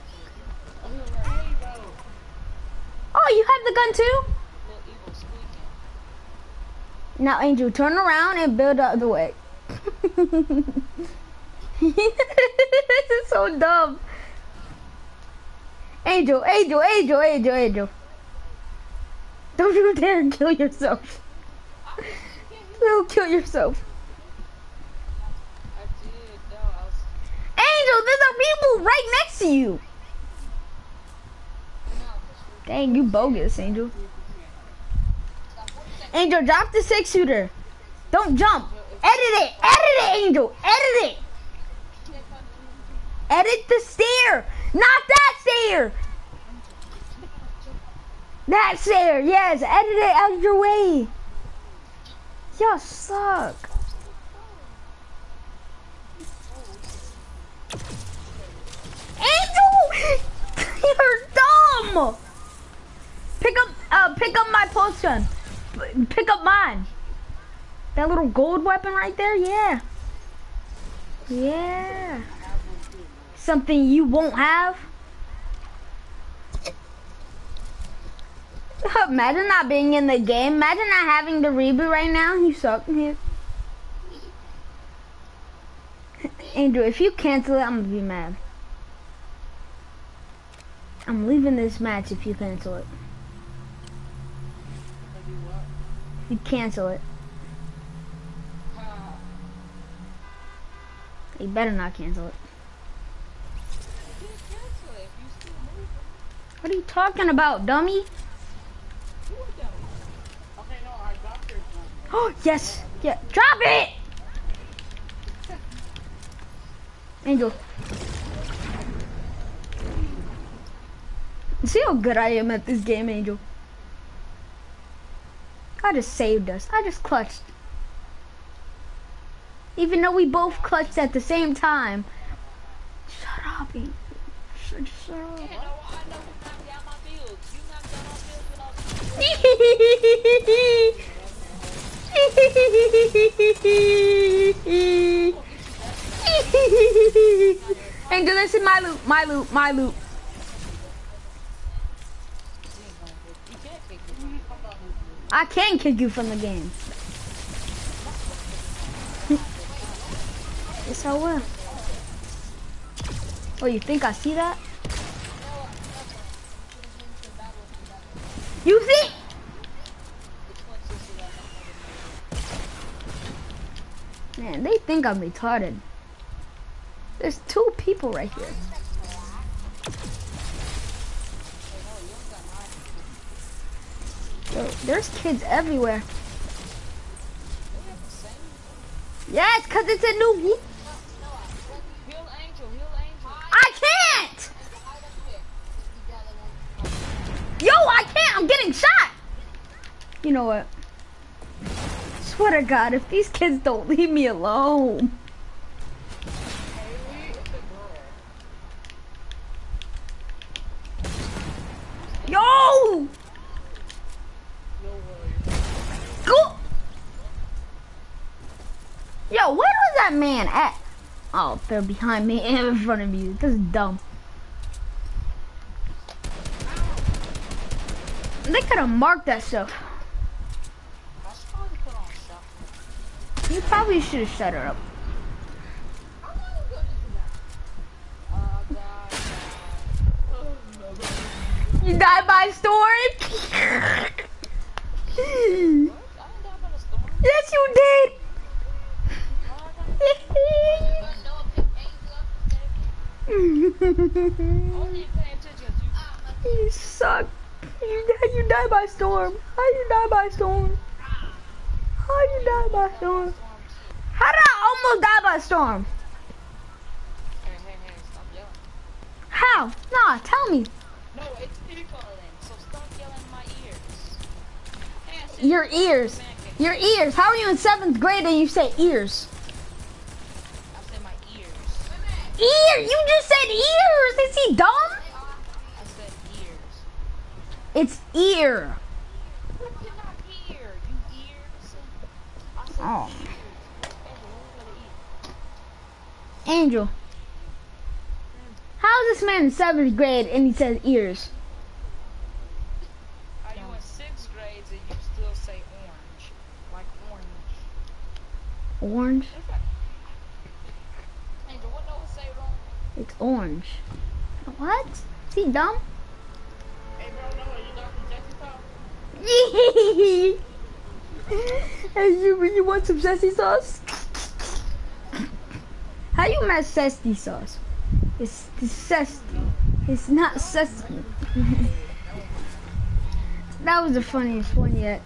Speaker 1: Oh, you have the gun too? Now, Angel, turn around and build the other way. This is so dumb. Angel, Angel, Angel, Angel, Angel. Don't you dare kill yourself. Don't kill yourself.
Speaker 2: I did, no, I was...
Speaker 1: Angel, there's a people right next to you. Dang, you bogus, Angel. Angel, drop the six shooter. Don't jump. Edit it. Edit it, Angel. Edit it. Edit the stair. Not that stair. That stair. Yes. Edit it out of your way. Y'all suck. Angel, you're dumb. Pick up, uh, pick up my pulse gun. Pick up mine. That little gold weapon right there, yeah. Yeah. Something you won't have. Imagine not being in the game. Imagine not having the reboot right now. You suck. Andrew, if you cancel it, I'm gonna be mad. I'm leaving this match if you cancel it. You cancel it. You better not cancel it. What are you talking about, dummy? Oh, yes. Yeah. Drop it! Angel. See how good I am at this game, Angel. I just saved us. I just clutched. Even though we both clutched at the same time. Shut up, Angel. Shut, shut up.
Speaker 2: Yeah, no, I know who knocked down my builds. You knocked down my builds without
Speaker 1: Angel, this is my loop, my loop, my loop. I can kick you from the game. Yes, I will. Oh, you think I see that? You see? Man, they think I'm retarded. There's two people right here. Yo, there's kids everywhere. Yes, cause it's a new.
Speaker 2: Heal Angel, heal Angel.
Speaker 1: I can't. Yo, I can't. I'm getting shot. You know what? Swear to God, if these kids don't leave me alone. Yo! Go! Yo, where was that man at? Oh, they're behind me and in front of me. This is dumb. They could have marked that stuff. You probably should have shut her up. You died by storm? Yes, you did. You suck. You died, you died by storm. How you die by storm? How you die by storm? How did I almost die by storm?
Speaker 2: Hey, hey, hey, stop yelling.
Speaker 1: How? Nah, tell me.
Speaker 2: No, it's ear calling, so stop yelling in my ears. Hey, I said
Speaker 1: Your ears. Your ears. How are you in seventh grade and you say ears?
Speaker 2: I said my ears.
Speaker 1: Ear. You just said ears. Is he dumb?
Speaker 2: I said ears.
Speaker 1: It's ear.
Speaker 2: You're not ear, you ears. I said
Speaker 1: Oh.
Speaker 2: ears.
Speaker 1: Angel. How is this man in seventh grade and he says ears?
Speaker 2: Are you in sixth grade and you still say orange? Like orange.
Speaker 1: Orange?
Speaker 2: Angel, what do I say wrong?
Speaker 1: It's orange. What? Is he dumb?
Speaker 2: Hey bro, no, you got some Jesse sauce?
Speaker 1: Hey, you, you want some zesty sauce? How you mess zesty sauce? It's, it's zesty. It's not sesame. That was the funniest one yet.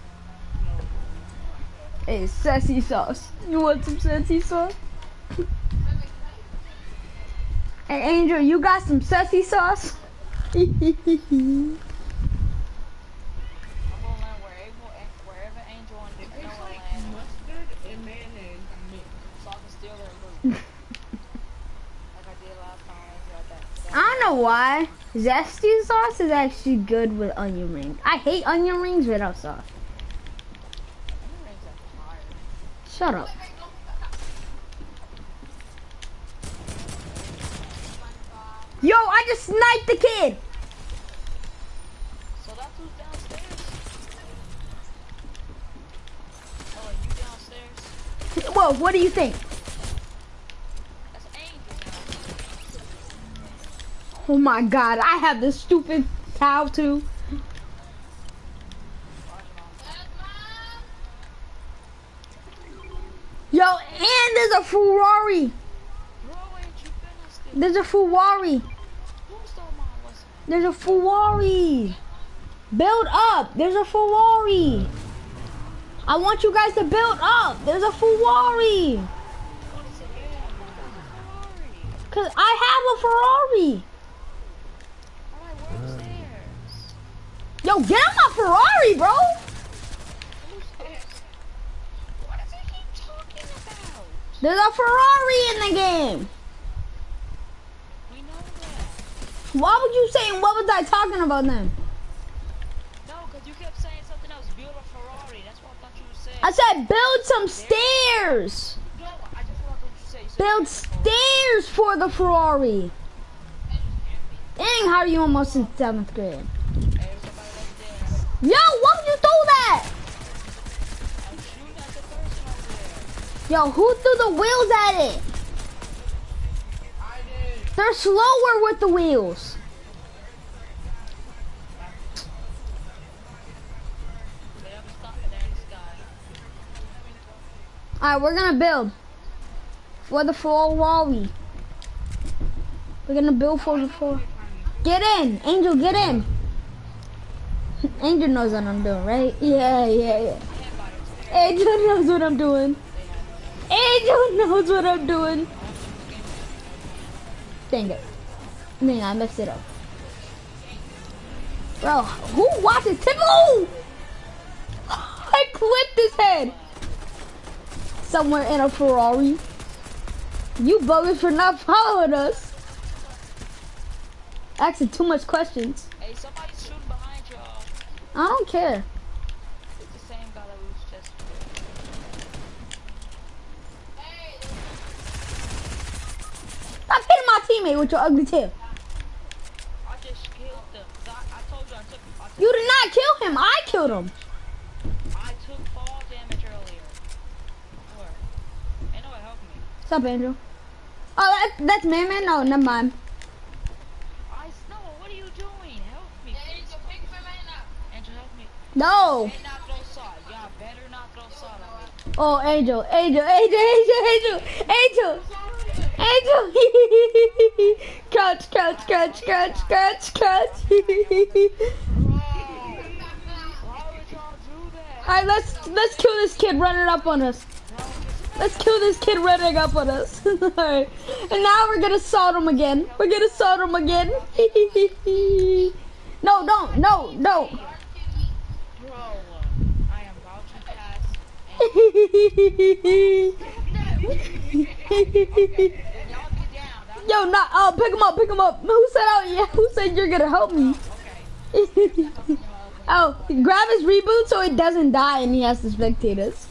Speaker 1: Hey, sassy sauce. You want some sassy sauce? Hey, Angel, you got some sassy sauce?
Speaker 2: I'm gonna land wherever, wherever Angel and Dick Noah land. Mustard and mayonnaise so I can steal their loot. Like I did last time. Like that.
Speaker 1: I don't know why. Zesty sauce is actually good with onion rings. I hate onion rings without sauce.
Speaker 2: Onion rings are fire.
Speaker 1: Shut up. Yo, I just sniped the kid.
Speaker 2: So that's who's downstairs. Oh, and you downstairs?
Speaker 1: Whoa, what do you think?
Speaker 2: That's Angel now.
Speaker 1: Oh my god, I have this stupid cow too. Yo, and there's a Ferrari.
Speaker 2: Bro, ain't you finished it?
Speaker 1: There's a Ferrari.
Speaker 2: Who stole mine? What's it?
Speaker 1: There's a Ferrari. Build up. There's a Ferrari. I want you guys to build up. There's a Ferrari.
Speaker 2: What is it? Ferrari.
Speaker 1: Cause I have a Ferrari.
Speaker 2: Alright, we're upstairs.
Speaker 1: Yo, get on my Ferrari, bro.
Speaker 2: Who's there? What does he keep talking about?
Speaker 1: There's a Ferrari in the game.
Speaker 2: We know that.
Speaker 1: What would you say? What was I talking about then?
Speaker 2: No, because you kept saying something else. Build a Ferrari. That's what I thought you were saying.
Speaker 1: I said build some stairs.
Speaker 2: No, I just thought what you said. You said
Speaker 1: Build stairs for the Ferrari. Dang, how are you almost in seventh grade?
Speaker 2: Hey, there's somebody right there.
Speaker 1: Yo, why would you throw that?
Speaker 2: I'm shooting at the person over there.
Speaker 1: Yo, who threw the wheels at it?
Speaker 5: I did.
Speaker 1: They're slower with the wheels.
Speaker 2: They haven't stopped it there in the sky.
Speaker 1: Alright, we're gonna build for the Ferrari. We're gonna build for the Ferrari. Get in, Angel, get in. Angel knows what I'm doing, right? Yeah, yeah, yeah. Angel knows what I'm doing. Angel knows what I'm doing. Dang it. Dang, I messed it up. Bro, who watches Timbo? I clipped his head. Somewhere in a Ferrari. You bogus for not following us. Asking too much questions.
Speaker 2: Hey, somebody's shooting behind y'all.
Speaker 1: I don't care.
Speaker 2: It's the same guy that was just.
Speaker 1: Stop hitting my teammate with your ugly tail.
Speaker 2: I just killed them. I, I told you I took. I took,
Speaker 1: You did not kill him. I killed him.
Speaker 2: I took fall damage earlier. Where? Ain't no one helped me.
Speaker 1: What's up, Angel? Oh, that, that's man, man. No, never mind.
Speaker 2: I Snow, what are you doing? Help me. Please. Angel, help me.
Speaker 1: No.
Speaker 2: Hey, not throw salt. Y'all better not throw salt on me.
Speaker 1: Oh, Angel, Angel, Angel, Angel, Angel, Angel, Angel. Crouch, crouch, crouch, crouch, crouch, crouch.
Speaker 2: Why would y'all do that?
Speaker 1: All right, let's let's kill this kid running up on us. Let's kill this kid running up on us. All right, and now we're gonna salt him again. We're gonna salt him again. No, don't, no, no.
Speaker 2: Bro, I am about to pass. Y'all get down. That's
Speaker 1: Yo, not. Oh, pick him up, pick him up. Who said? Oh, yeah. Who said you're gonna help me?
Speaker 2: okay.
Speaker 1: Oh, grab his reboot so it doesn't die and he has to spectate us.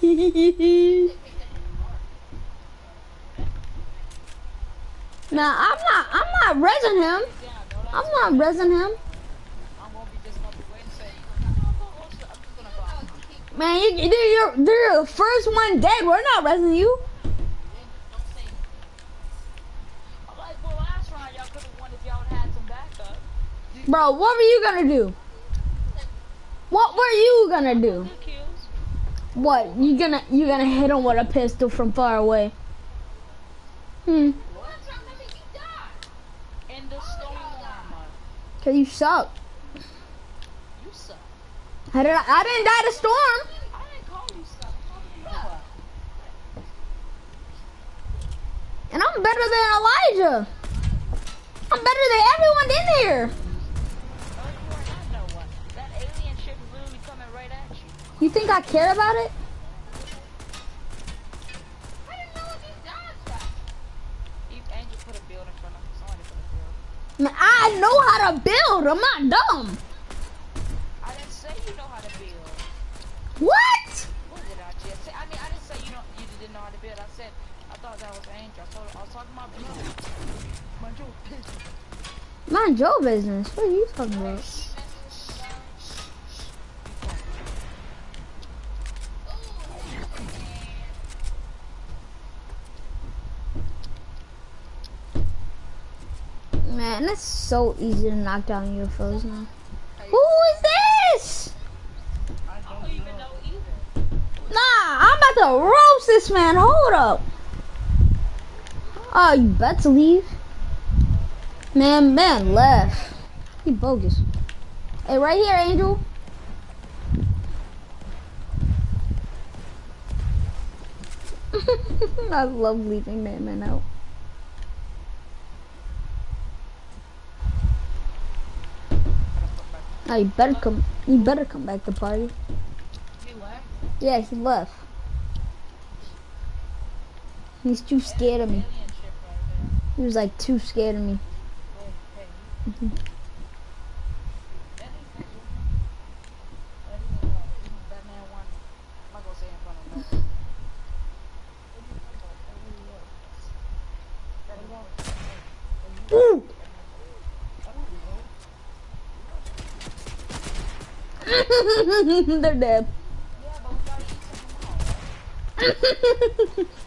Speaker 1: Nah, I'm not. I'm not resin him. I'm not resin him.
Speaker 2: I'm gonna be just gonna be waiting say, I'm just gonna go.
Speaker 1: Man, you, they're, you're, they're the first one dead. We're not resin you.
Speaker 2: I'm like, well, last round y'all could have won if y'all would had some backup.
Speaker 1: Bro, what were you gonna do? What were you gonna do?
Speaker 2: Good kills.
Speaker 1: What? You gonna you gonna hit him with a pistol from far away? Hmm.
Speaker 2: In the storm.
Speaker 1: Cause you suck.
Speaker 2: You suck.
Speaker 1: I didn't. I didn't die to storm.
Speaker 2: I didn't call you suck. I'm talking about.
Speaker 1: And I'm better than Elijah. I'm better than everyone in there.
Speaker 2: Oh, you are not know what. That alien ship is literally coming right at you.
Speaker 1: You think I care about it?
Speaker 3: I didn't know what these dogs were.
Speaker 2: Eve Angel put a build in front of us. Somebody put a build.
Speaker 1: Man, I know how to build. I'm not dumb.
Speaker 2: I didn't say you know how to build.
Speaker 1: What?
Speaker 2: What did I just say? I mean, I didn't say you know you didn't know how to build. I said I thought that was Angel. I, told, I was talking about build. My Joe.
Speaker 1: Mind your business. What are you talking about? Man, it's so easy to knock down U F Os now. Who is this?
Speaker 5: I
Speaker 2: I
Speaker 5: don't
Speaker 2: don't even
Speaker 5: know.
Speaker 2: know either.
Speaker 1: Nah, I'm about to roast this man. Hold up. Oh, you better leave. Man, man left. He bogus. Hey, right here, Angel. I love leaving man man out. Oh, you better come. You better come back to party.
Speaker 2: He left.
Speaker 1: Yeah, he left. He's too scared of me.
Speaker 2: Alien ship right
Speaker 1: He was like too scared of me.
Speaker 2: there. Hey, hey. That is that is, uh, Batman one. I'm not gonna say in front of Batman.
Speaker 1: Ooh. They're dead.
Speaker 2: Yeah, but we gotta eat something now.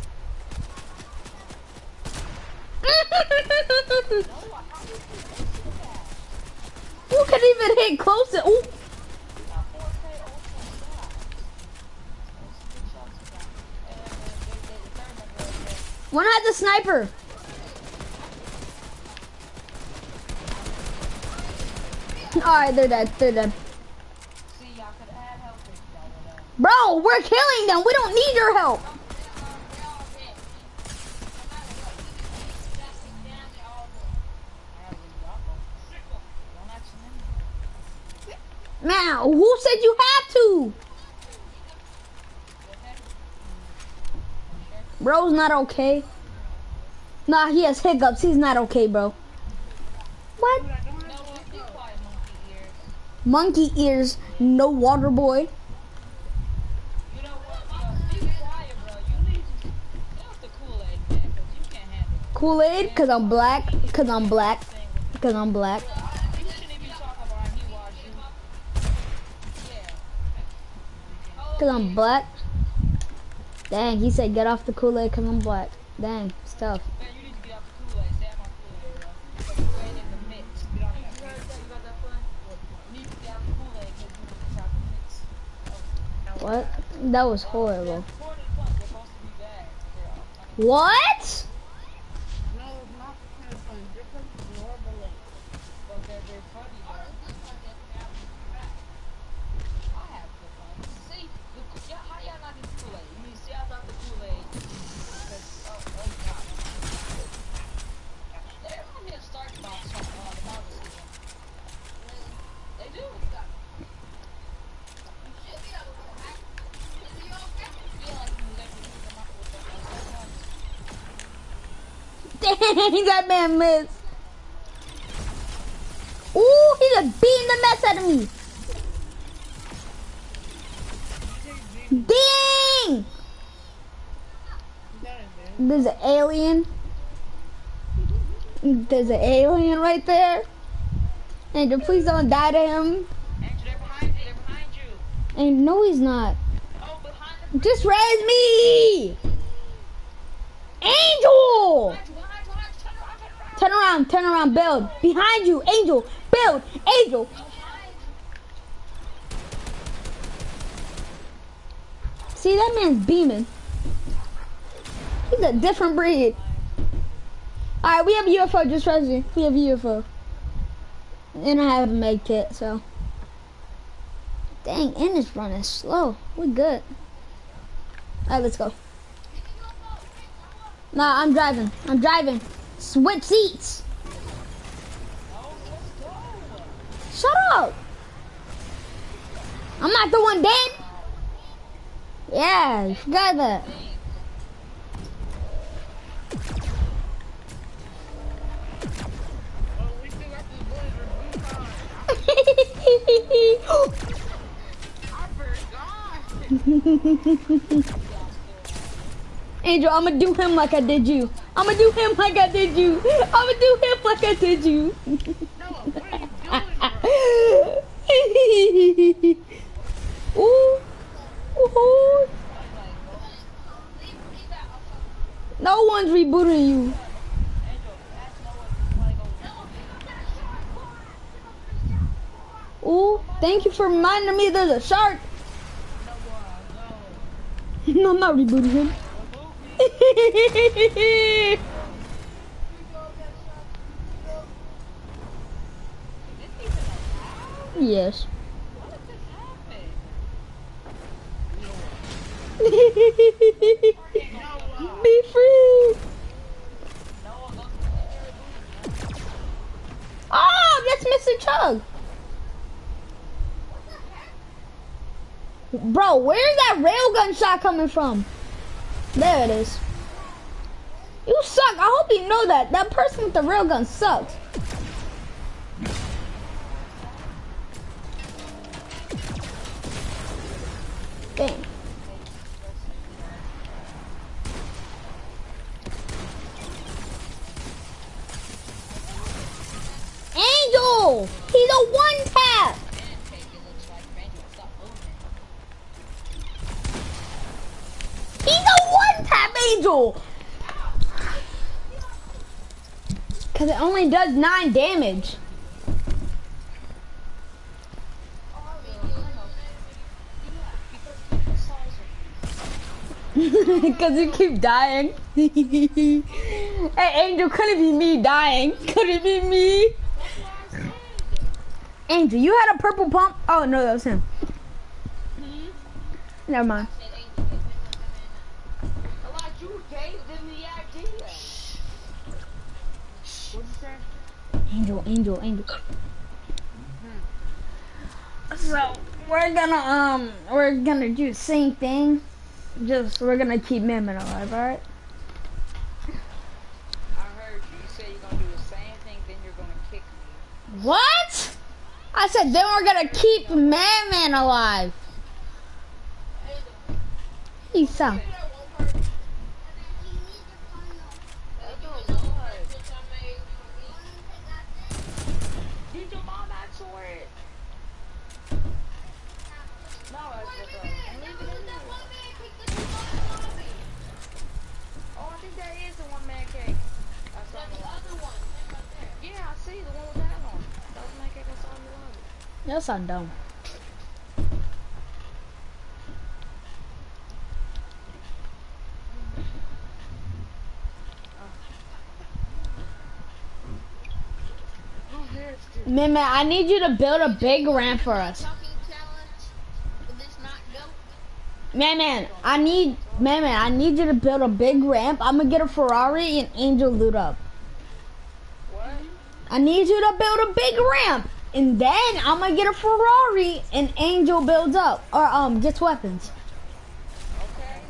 Speaker 1: Who can even hit close? To, ooh. One had the sniper. Alright, they're dead. They're dead.
Speaker 2: See, y'all could add help if y'all would have.
Speaker 1: Bro, we're killing them. We don't need your help. Man, who said you have to? Bro's not okay. Nah, he has hiccups. He's not okay, bro. What? Monkey ears, no water boy.
Speaker 2: You know what? Yo, be quiet, bro. You need to get off the Kool-Aid, man, because you can't handle it.
Speaker 1: Kool-Aid, cause I'm black. Cause I'm black. Cause I'm black.
Speaker 2: You shouldn't even talk about he watched you. Yeah.
Speaker 1: Cause I'm black. Dang, he said get off the Kool-Aid cause I'm black. Dang, it's tough.
Speaker 2: Man, you need to get off the Kool-Aid. Say I'm on Kool-Aid, bro. You ain't in the mix. Get off that mix. You got that fun? You need to get off the Kool-Aid because you need to try the mix.
Speaker 1: What? That was horrible.
Speaker 2: Corn and Punk, they're supposed to be bad. They're all-
Speaker 1: What?
Speaker 5: No, it's not kind of fun. Different from normal lake.
Speaker 2: But they're, they're funny, bro. I have good fun. See, the, yeah, how y'all not get Kool-Aid? You mean, see, I thought the Kool-Aid. Because, oh, oh, God. They remind me of Starkbox from uh, the Marvel season. They do.
Speaker 1: Dang, that man missed. Ooh, he just beating the mess out of me. Dang! There's an alien. There's an alien right there. Angel, please don't die to him.
Speaker 2: Andrew, they're behind you. They're behind you.
Speaker 1: And no, he's not.
Speaker 2: Oh, behind the
Speaker 1: Just raise me! Angel! Turn around, turn around, build. Behind you, Angel, build, Angel. See, that man's beaming. He's a different breed. Alright, we have a U F O, just trust me. We have a U F O. And I have a med kit, so. Dang, and it's running slow. We good. Alright, let's go. Nah, I'm driving. I'm driving. Switch seats. Shut up. I'm not the one dead. Yeah, you forgot that.
Speaker 5: Oh, we still got these boys are I forgot.
Speaker 1: Angel, I'm gonna do him like I did you. I'ma do him like I did you. I'ma do him like I did you.
Speaker 5: Noah, what are you doing, bro?
Speaker 1: Ooh. Ooh. No one's rebooting you. Ooh, thank you for reminding me there's a shark. No, I'm not rebooting him. Yes. Be free. Oh, that's Mister Chug. Bro, where's that railgun shot coming from? There it is. You suck. I hope you know that. That person with the railgun sucks. Dang. Angel! He's a one tap! He's a one tap Angel! Cause it only does nine damage. Cause you keep dying. Hey Angel, could it be me dying? Could it be me? Angel, you had a purple pump? Oh no, that was him. Never mind. Angel, Angel, Angel. So we're gonna um we're gonna do the same thing. Just we're gonna keep Mammon alive, alright?
Speaker 2: I heard you. You said you're gonna do the same thing, then you're gonna kick me.
Speaker 1: What? I said then we're gonna keep Mammon alive. He sound.
Speaker 2: Did your mom ask for it? No, I just uh, and leave it in there. Oh, I think that is the one man cake. I saw the other one. Yeah, I see the one with that on. That was the man cake I saw in the lobby.
Speaker 1: That sound dumb.
Speaker 2: Oh, here's the
Speaker 1: Man, man, I need you to build a big ramp for us.
Speaker 3: Talking challenge. Will this not go?
Speaker 1: Man, man, I need, man, man, I need you to build a big ramp. I'm gonna get a Ferrari and Angel loot up.
Speaker 2: what?
Speaker 1: I need you to build a big ramp, and then I'm gonna get a Ferrari and Angel builds up, or um, gets weapons.
Speaker 2: Okay.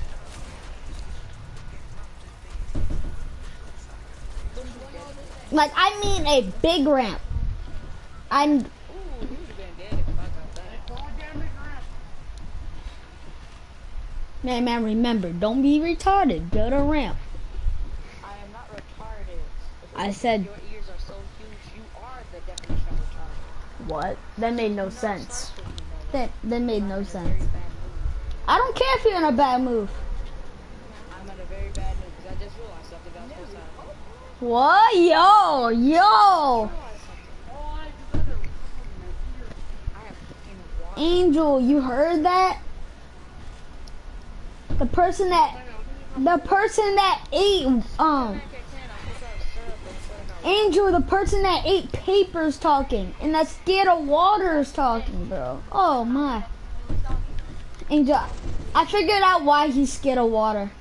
Speaker 1: Like, I mean a big ramp. I'm,
Speaker 2: Ooh, you would have been dead if I got that.
Speaker 5: Go down the ground.
Speaker 1: man, man, remember, don't be retarded. Build a ramp.
Speaker 2: I am not retarded. If
Speaker 1: I
Speaker 2: you-
Speaker 1: said-
Speaker 2: your ears are so huge, you are the definition of retarded.
Speaker 1: What? That made no
Speaker 2: No,
Speaker 1: sense.
Speaker 2: stop with me, Noah.
Speaker 1: That that made no
Speaker 2: I'm in a
Speaker 1: sense.
Speaker 2: very bad mood.
Speaker 1: I don't care if you're in a bad move.
Speaker 2: I'm in a very bad mood because I just realized something that was supposed to happen.
Speaker 1: What? Yo, yo.
Speaker 2: I realized something.
Speaker 5: Oh, I just better.
Speaker 2: I have fucking water.
Speaker 1: Angel, you heard that? The person that, the person that ate, um, Angel, the person that ate papers talking, and that scared of water is talking, bro. Oh my. Angel, I figured out why he's scared of water.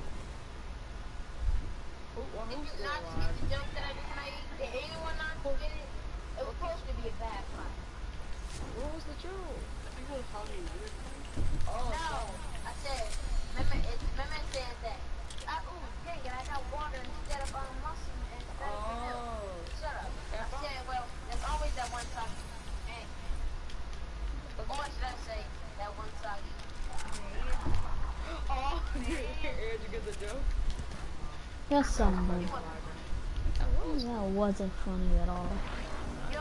Speaker 2: Who, well,
Speaker 3: If
Speaker 2: who's
Speaker 3: you
Speaker 2: still
Speaker 3: not to
Speaker 2: alive?
Speaker 3: get the joke that I just made, did anyone not to get it? It was supposed to be a bad pun.
Speaker 2: What was the joke?
Speaker 5: People tell me weird things.
Speaker 2: Oh,
Speaker 3: No, I said, Mehmet, it, Mehmet said that. I, ooh, dang it, I got water instead of um, muscle. Instead of vanilla.
Speaker 2: oh.
Speaker 3: Shut up. I said, well, there's always that one soggy. Hey. Or should I say, that one soggy.
Speaker 2: Oh, yeah.
Speaker 1: That's somebody.
Speaker 2: That was.
Speaker 1: That wasn't funny at all.
Speaker 3: Yo,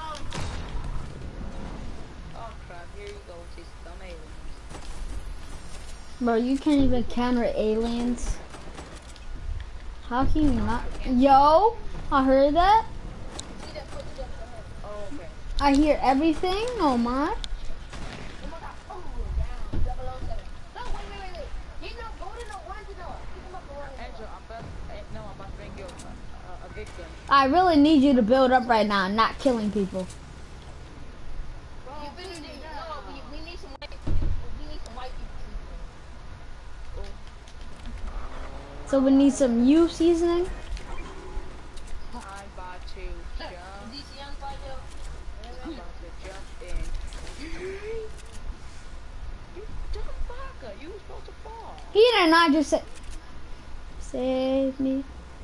Speaker 2: Oh crap! Here you go with these dumb aliens.
Speaker 1: Bro, you can't even counter aliens. How can you not? Yo, I heard that.
Speaker 3: see that footstep ahead.
Speaker 2: Oh okay.
Speaker 1: I hear everything. Oh my.
Speaker 3: Oh my god. Oh, down. double oh seven. No, wait, wait, wait, wait. He no, go to the one to the. Pick him up the one to the.
Speaker 2: Angel, I'm about. eh, No, I'm about to bring you a, a, a victim.
Speaker 1: I really need you to build up right now, not killing people.
Speaker 3: You finish it. No, we, we need some white. We need some white people.
Speaker 1: So we need some U seasoning.
Speaker 2: I'm about to jump.
Speaker 3: Is these young fire?
Speaker 2: I'm about to jump in. You dumb baka. You were supposed to fall.
Speaker 1: He did not just say, save me.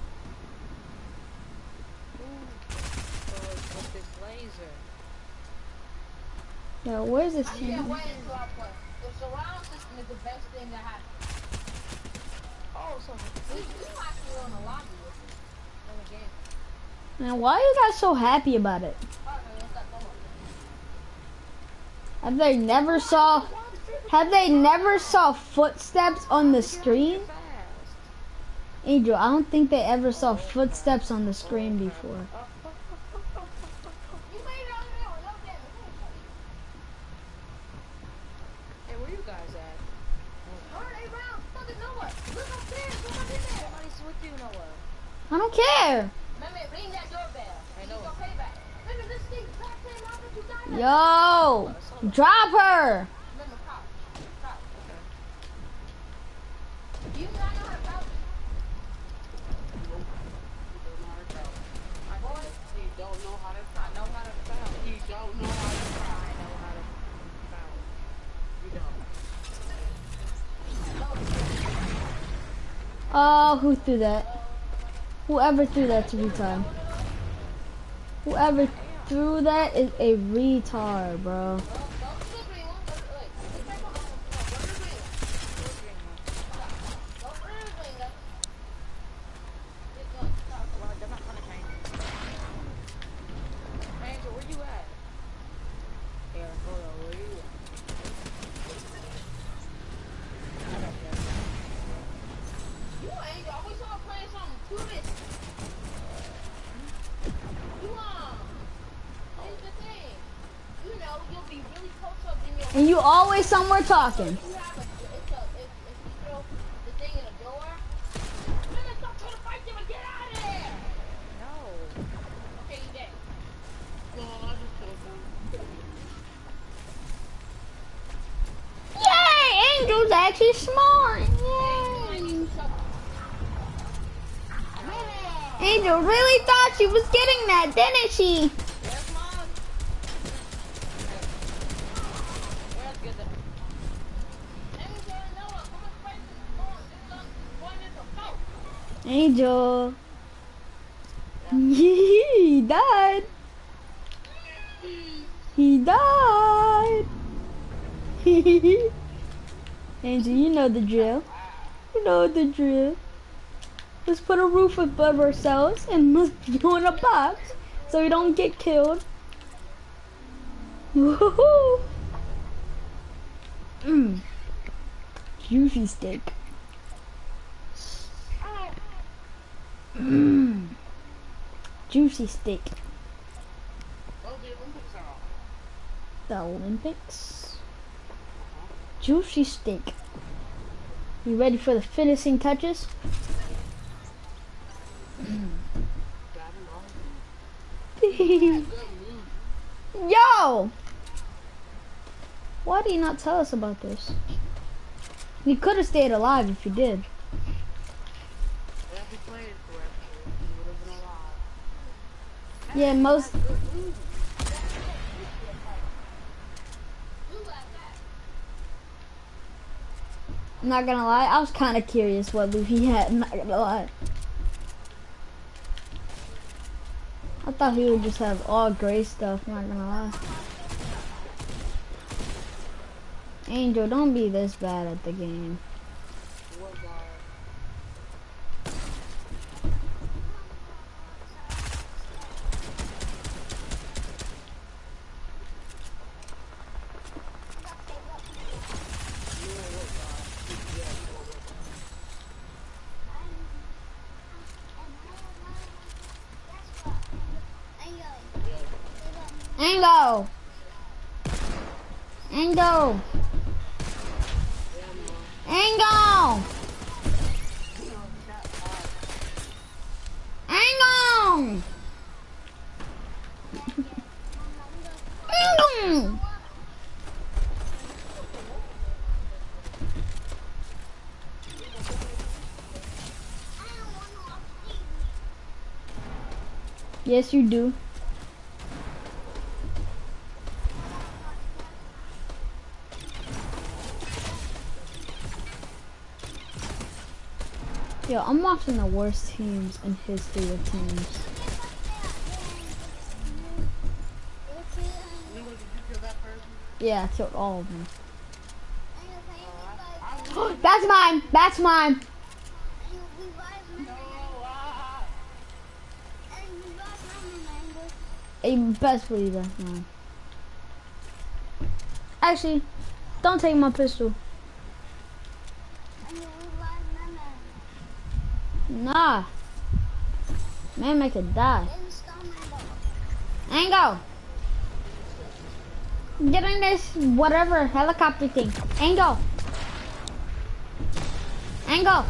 Speaker 2: Ooh. So it's with this laser.
Speaker 1: Yo, where's this
Speaker 3: I
Speaker 1: team?
Speaker 3: can't wait until I play. The surround system is the best thing that happened.
Speaker 2: Oh, so
Speaker 3: We, we actually on the lobby with it. On the game.
Speaker 1: Man, why are you guys so happy about it?
Speaker 3: Alright, man, let's start going.
Speaker 1: Have they never saw? Have they never saw footsteps on the screen?
Speaker 2: fast.
Speaker 1: Angel, I don't think they ever saw footsteps on the screen before.
Speaker 3: You made it on there. No damn.
Speaker 2: Hey, where you guys at?
Speaker 3: Alright, hey, round. Fucking Noah. Look upstairs. Someone's in there.
Speaker 2: Somebody's with you, Noah.
Speaker 1: I don't care.
Speaker 3: Remember, ring that doorbell.
Speaker 2: I
Speaker 3: You
Speaker 2: know.
Speaker 3: gonna pay back. Remember, this thing cracked in after you died.
Speaker 1: Yo, drop her.
Speaker 3: Remember, crouch. Crouch. Do you not know how to crouch?
Speaker 2: I boy,
Speaker 5: He don't know how to
Speaker 2: I
Speaker 5: fight.
Speaker 2: know how to foul.
Speaker 5: He don't know how to fight.
Speaker 2: I know how to foul.
Speaker 5: You don't.
Speaker 1: Oh, who threw that? Whoever threw that to retard. Whoever threw that is a retard, bro.
Speaker 3: Go to the green one. Go to, wait. Go to the green one. Go to the green one. Go to the green one. Get going. Stop.
Speaker 2: Well, they're not gonna change. Angel, where you at? Yeah, hold on, where you at? I got you.
Speaker 3: You ain't always saw playing something to this. You um, here's the thing. You know, you'll be really close up in your.
Speaker 1: And you always somewhere talking.
Speaker 3: If you have a, it's a, if, if you throw the thing in a door, man, stop trying to fight them and get out of there.
Speaker 2: No.
Speaker 3: Okay, you dead.
Speaker 5: No, I just killed him.
Speaker 1: Yay! Angel's actually smart.
Speaker 3: I need
Speaker 1: Yay!
Speaker 3: some trouble.
Speaker 1: Angel really thought she was getting that, didn't she?
Speaker 3: Where's mom?
Speaker 2: Where's good the
Speaker 3: Angel and Noah, come and fight this phone. This is one is a boat.
Speaker 1: Angel. He died. He died. Angel, you know the drill. You know the drill. Let's put a roof above ourselves and let's go in a box so we don't get killed. Woohoo! Mmm. Juicy steak. Mmm. Juicy steak.
Speaker 5: Oh, the Olympics are on.
Speaker 1: The Olympics. Juicy steak. You ready for the finishing touches?
Speaker 5: Driving on.
Speaker 1: Yo! Why did you not tell us about this? You could have stayed alive if you did.
Speaker 5: Yeah, if he played it correctly, he would have been alive.
Speaker 1: Yeah, most. I'm not gonna lie, I was kind of curious what loot he had. I'm not gonna lie. I thought he would just have all gray stuff. I'm not gonna lie. Angel, don't be this bad at the game.
Speaker 5: Was, uh,
Speaker 1: Ango. Ango. Ango. Ango. Ango. Yes, you do. Yo, I'm watching the worst teams in history of teams. Yeah, I killed all of them. That's mine. That's mine. You best believe that's mine. Actually, don't take my pistol. Nah. Man, make it die. Ango. Get in this whatever helicopter thing. Ango. Ango.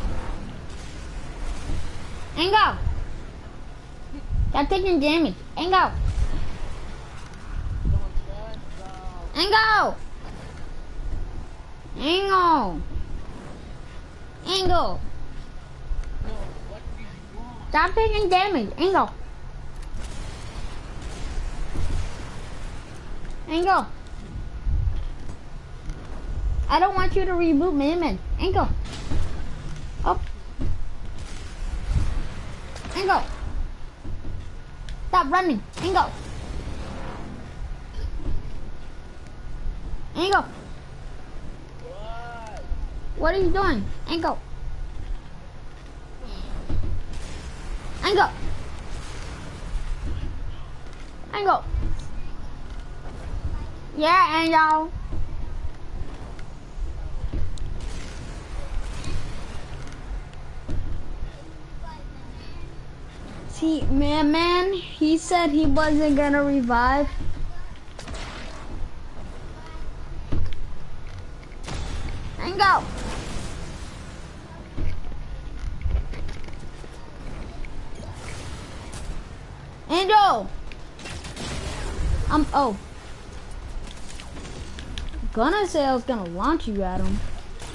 Speaker 1: Ango. Stop taking damage. Ango. Ango. Ango. Ango. Stop taking damage. Ango. Ango. I don't want you to reboot me, man. Ango. Up. Ango. Stop running. Ango. Ango. What? What are you doing? Ango. Ango. Ango. Yeah, Ango. See, man, man, he said he wasn't gonna revive. Ango. Angel! I'm, oh. Gonna say I was gonna launch you at him.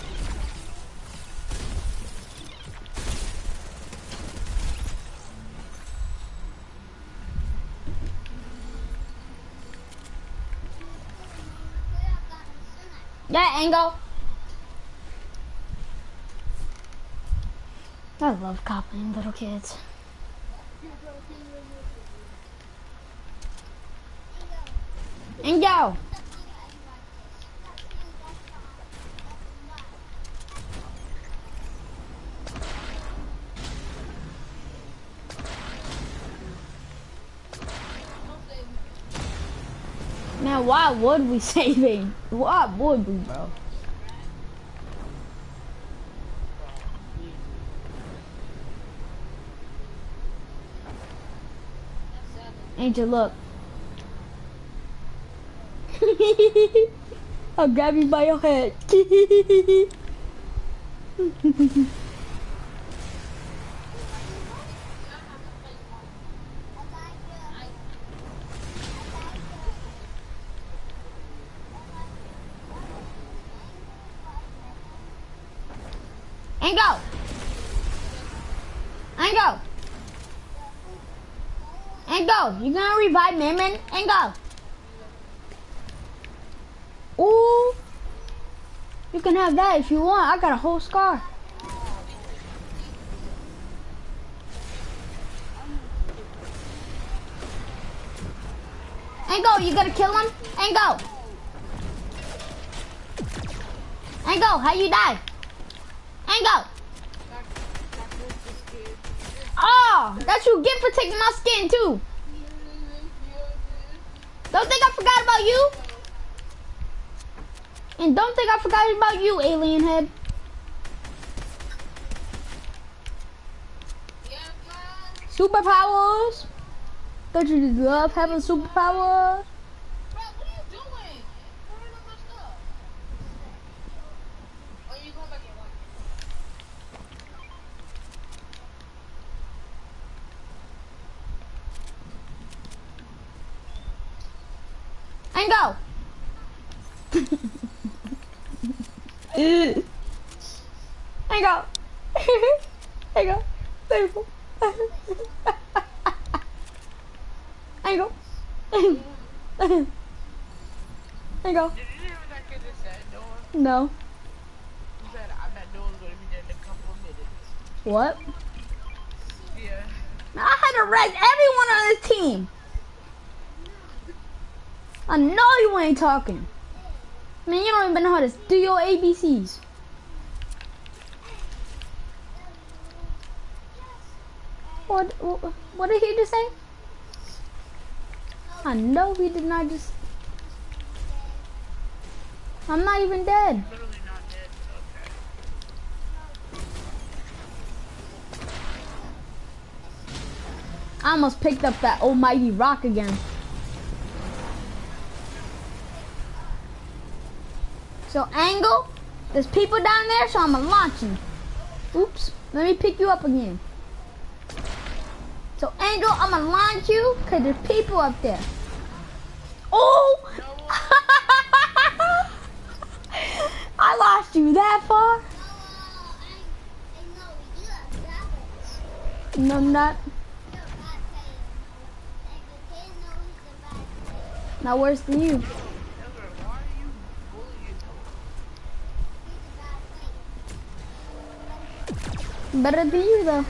Speaker 1: Yeah, Ango. I love copying little kids. Ango. Man, why would we save him? Why would we, bro? Angel, look. I'll grab you by your head. Ango! Ango! Ango, you gonna revive me, man? Ango! Ooh! You can have that if you want. I got a whole scar. Ango, you gonna kill him? Ango! Ango, how you die? Ango! Oh, that's what you get for taking my skin too. Don't think I forgot about you. And don't think I forgot about you, alien head. Superpowers. Don't you love having superpowers? Ango! Ango! Ango! Beautiful. Ango! Ango!
Speaker 5: Did you hear what that kid just said, Noah?
Speaker 1: No.
Speaker 5: He said, I bet Noah's gonna be there in a couple of minutes.
Speaker 1: What?
Speaker 5: Yeah.
Speaker 1: I had to wreck everyone on this team. I know you ain't talking. I mean, you don't even know how to do your A B Cs. What, what, what did he just say? I know he did not just... I'm not even dead.
Speaker 5: Literally not dead. Okay.
Speaker 1: I almost picked up that almighty rock again. So angle, there's people down there, so I'm gonna launch you. Oops, let me pick you up again. So angle, I'm gonna launch you, cause there's people up there. Oh! I lost you that far? No, I'm not. Not worse than you.
Speaker 5: Ezra, why are you bullying Noah?
Speaker 1: Better than you though.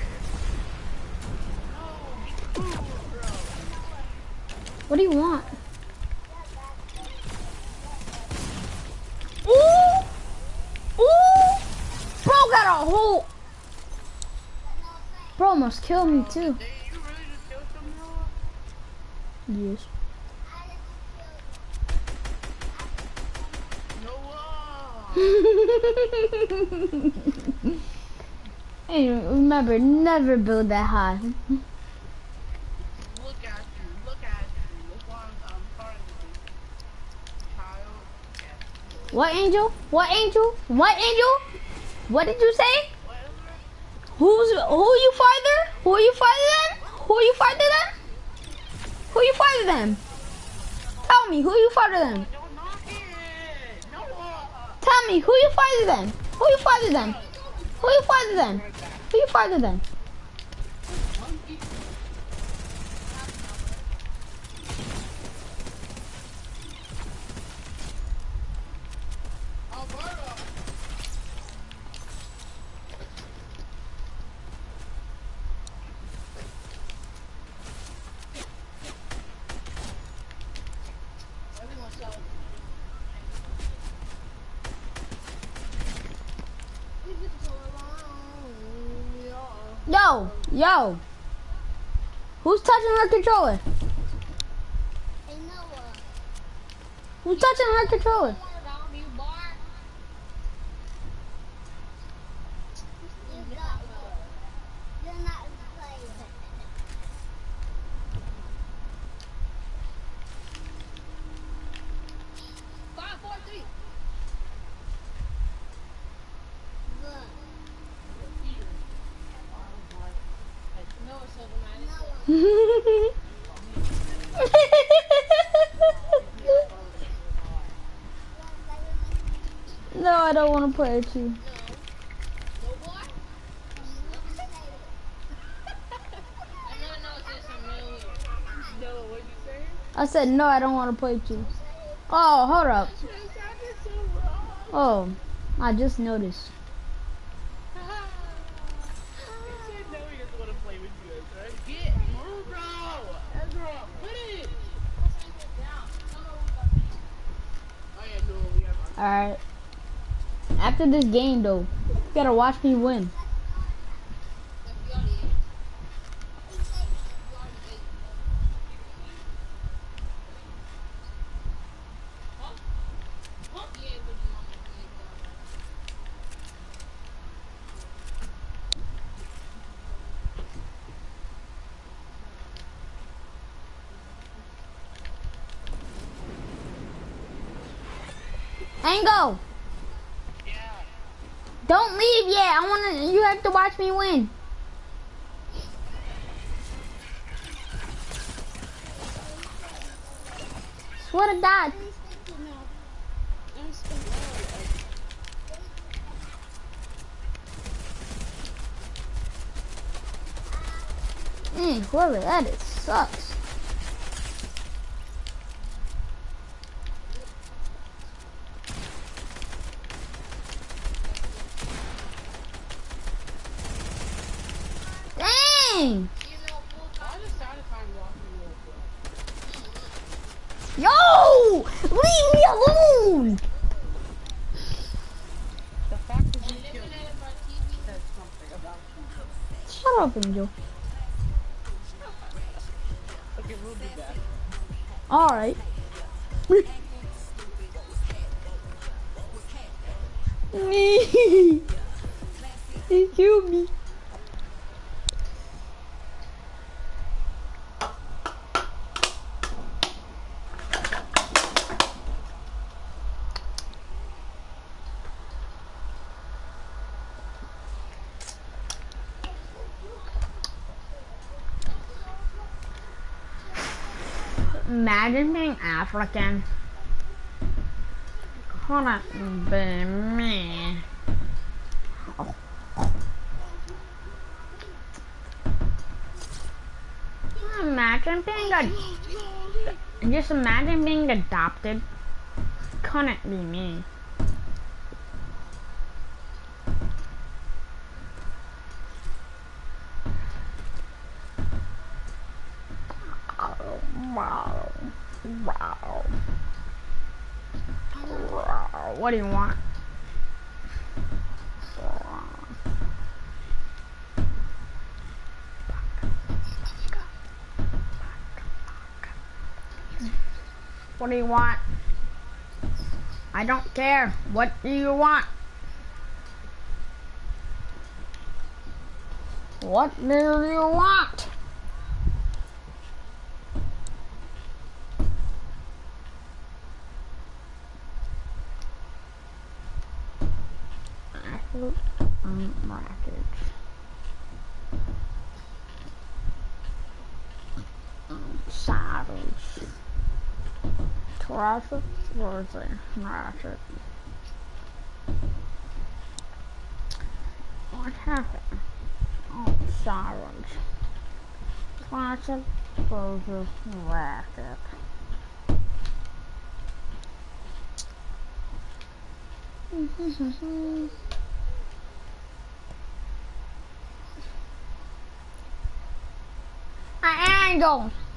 Speaker 1: What do you want? Ooh! Ooh! Bro got a whole... Bro almost killed me too.
Speaker 5: Did you really just kill someone?
Speaker 1: Yes.
Speaker 5: Noah!
Speaker 1: Hey, remember, never build that high.
Speaker 5: Look at you, look at you. Look what I'm, I'm starting to do. Child. Yes.
Speaker 1: What angel? What angel? What angel? What did you say?
Speaker 5: What is it?
Speaker 1: Who's who you farther? Who you farther than? Who you farther than? Who you farther than? Tell me, who you farther than?
Speaker 5: Don't knock it! Noah!
Speaker 1: Tell me, who you farther than? Who you farther than? Who you farther than? Who you farther than? Yo, yo. Who's touching her controller? Who's touching her controller?
Speaker 3: Five, four, three. No, it's seven, nine.
Speaker 1: No, I don't want to play with you.
Speaker 3: No boy? I know, no, it's just some real weird.
Speaker 5: Noah, what'd you say?
Speaker 1: I said no, I don't want to play with you. Oh, hold up.
Speaker 5: It sounded so wrong.
Speaker 1: Oh, I just noticed.
Speaker 5: He said no, he doesn't want to play with you, Ezra. Get, move, bro! Ezra, put it! Oh yeah, no, we have our...
Speaker 1: Alright. After this game, though, you gotta watch me win. Ango,
Speaker 5: Yeah.
Speaker 1: don't leave yet. I wanna. You have to watch me win. Swear to God. Dang, whoever that is sucks. Dang!
Speaker 5: I decided if I'm walking a little bit.
Speaker 1: Yo! Leave me alone!
Speaker 5: The fact that you killed me says something about you.
Speaker 1: Shut up, Angel.
Speaker 5: Okay, we'll do that.
Speaker 1: Alright. He killed me. Imagine being African. Couldn't be me. Imagine being a. Just imagine being adopted. Couldn't be me. Wow. Wow. Wow. What do you want? What do you want? I don't care. What do you want? What do you want? Um, brackets. Um, saddles. Traffic, where is it? Ratchet. What happened? Oh, sirens. Classic versus racket. Angel.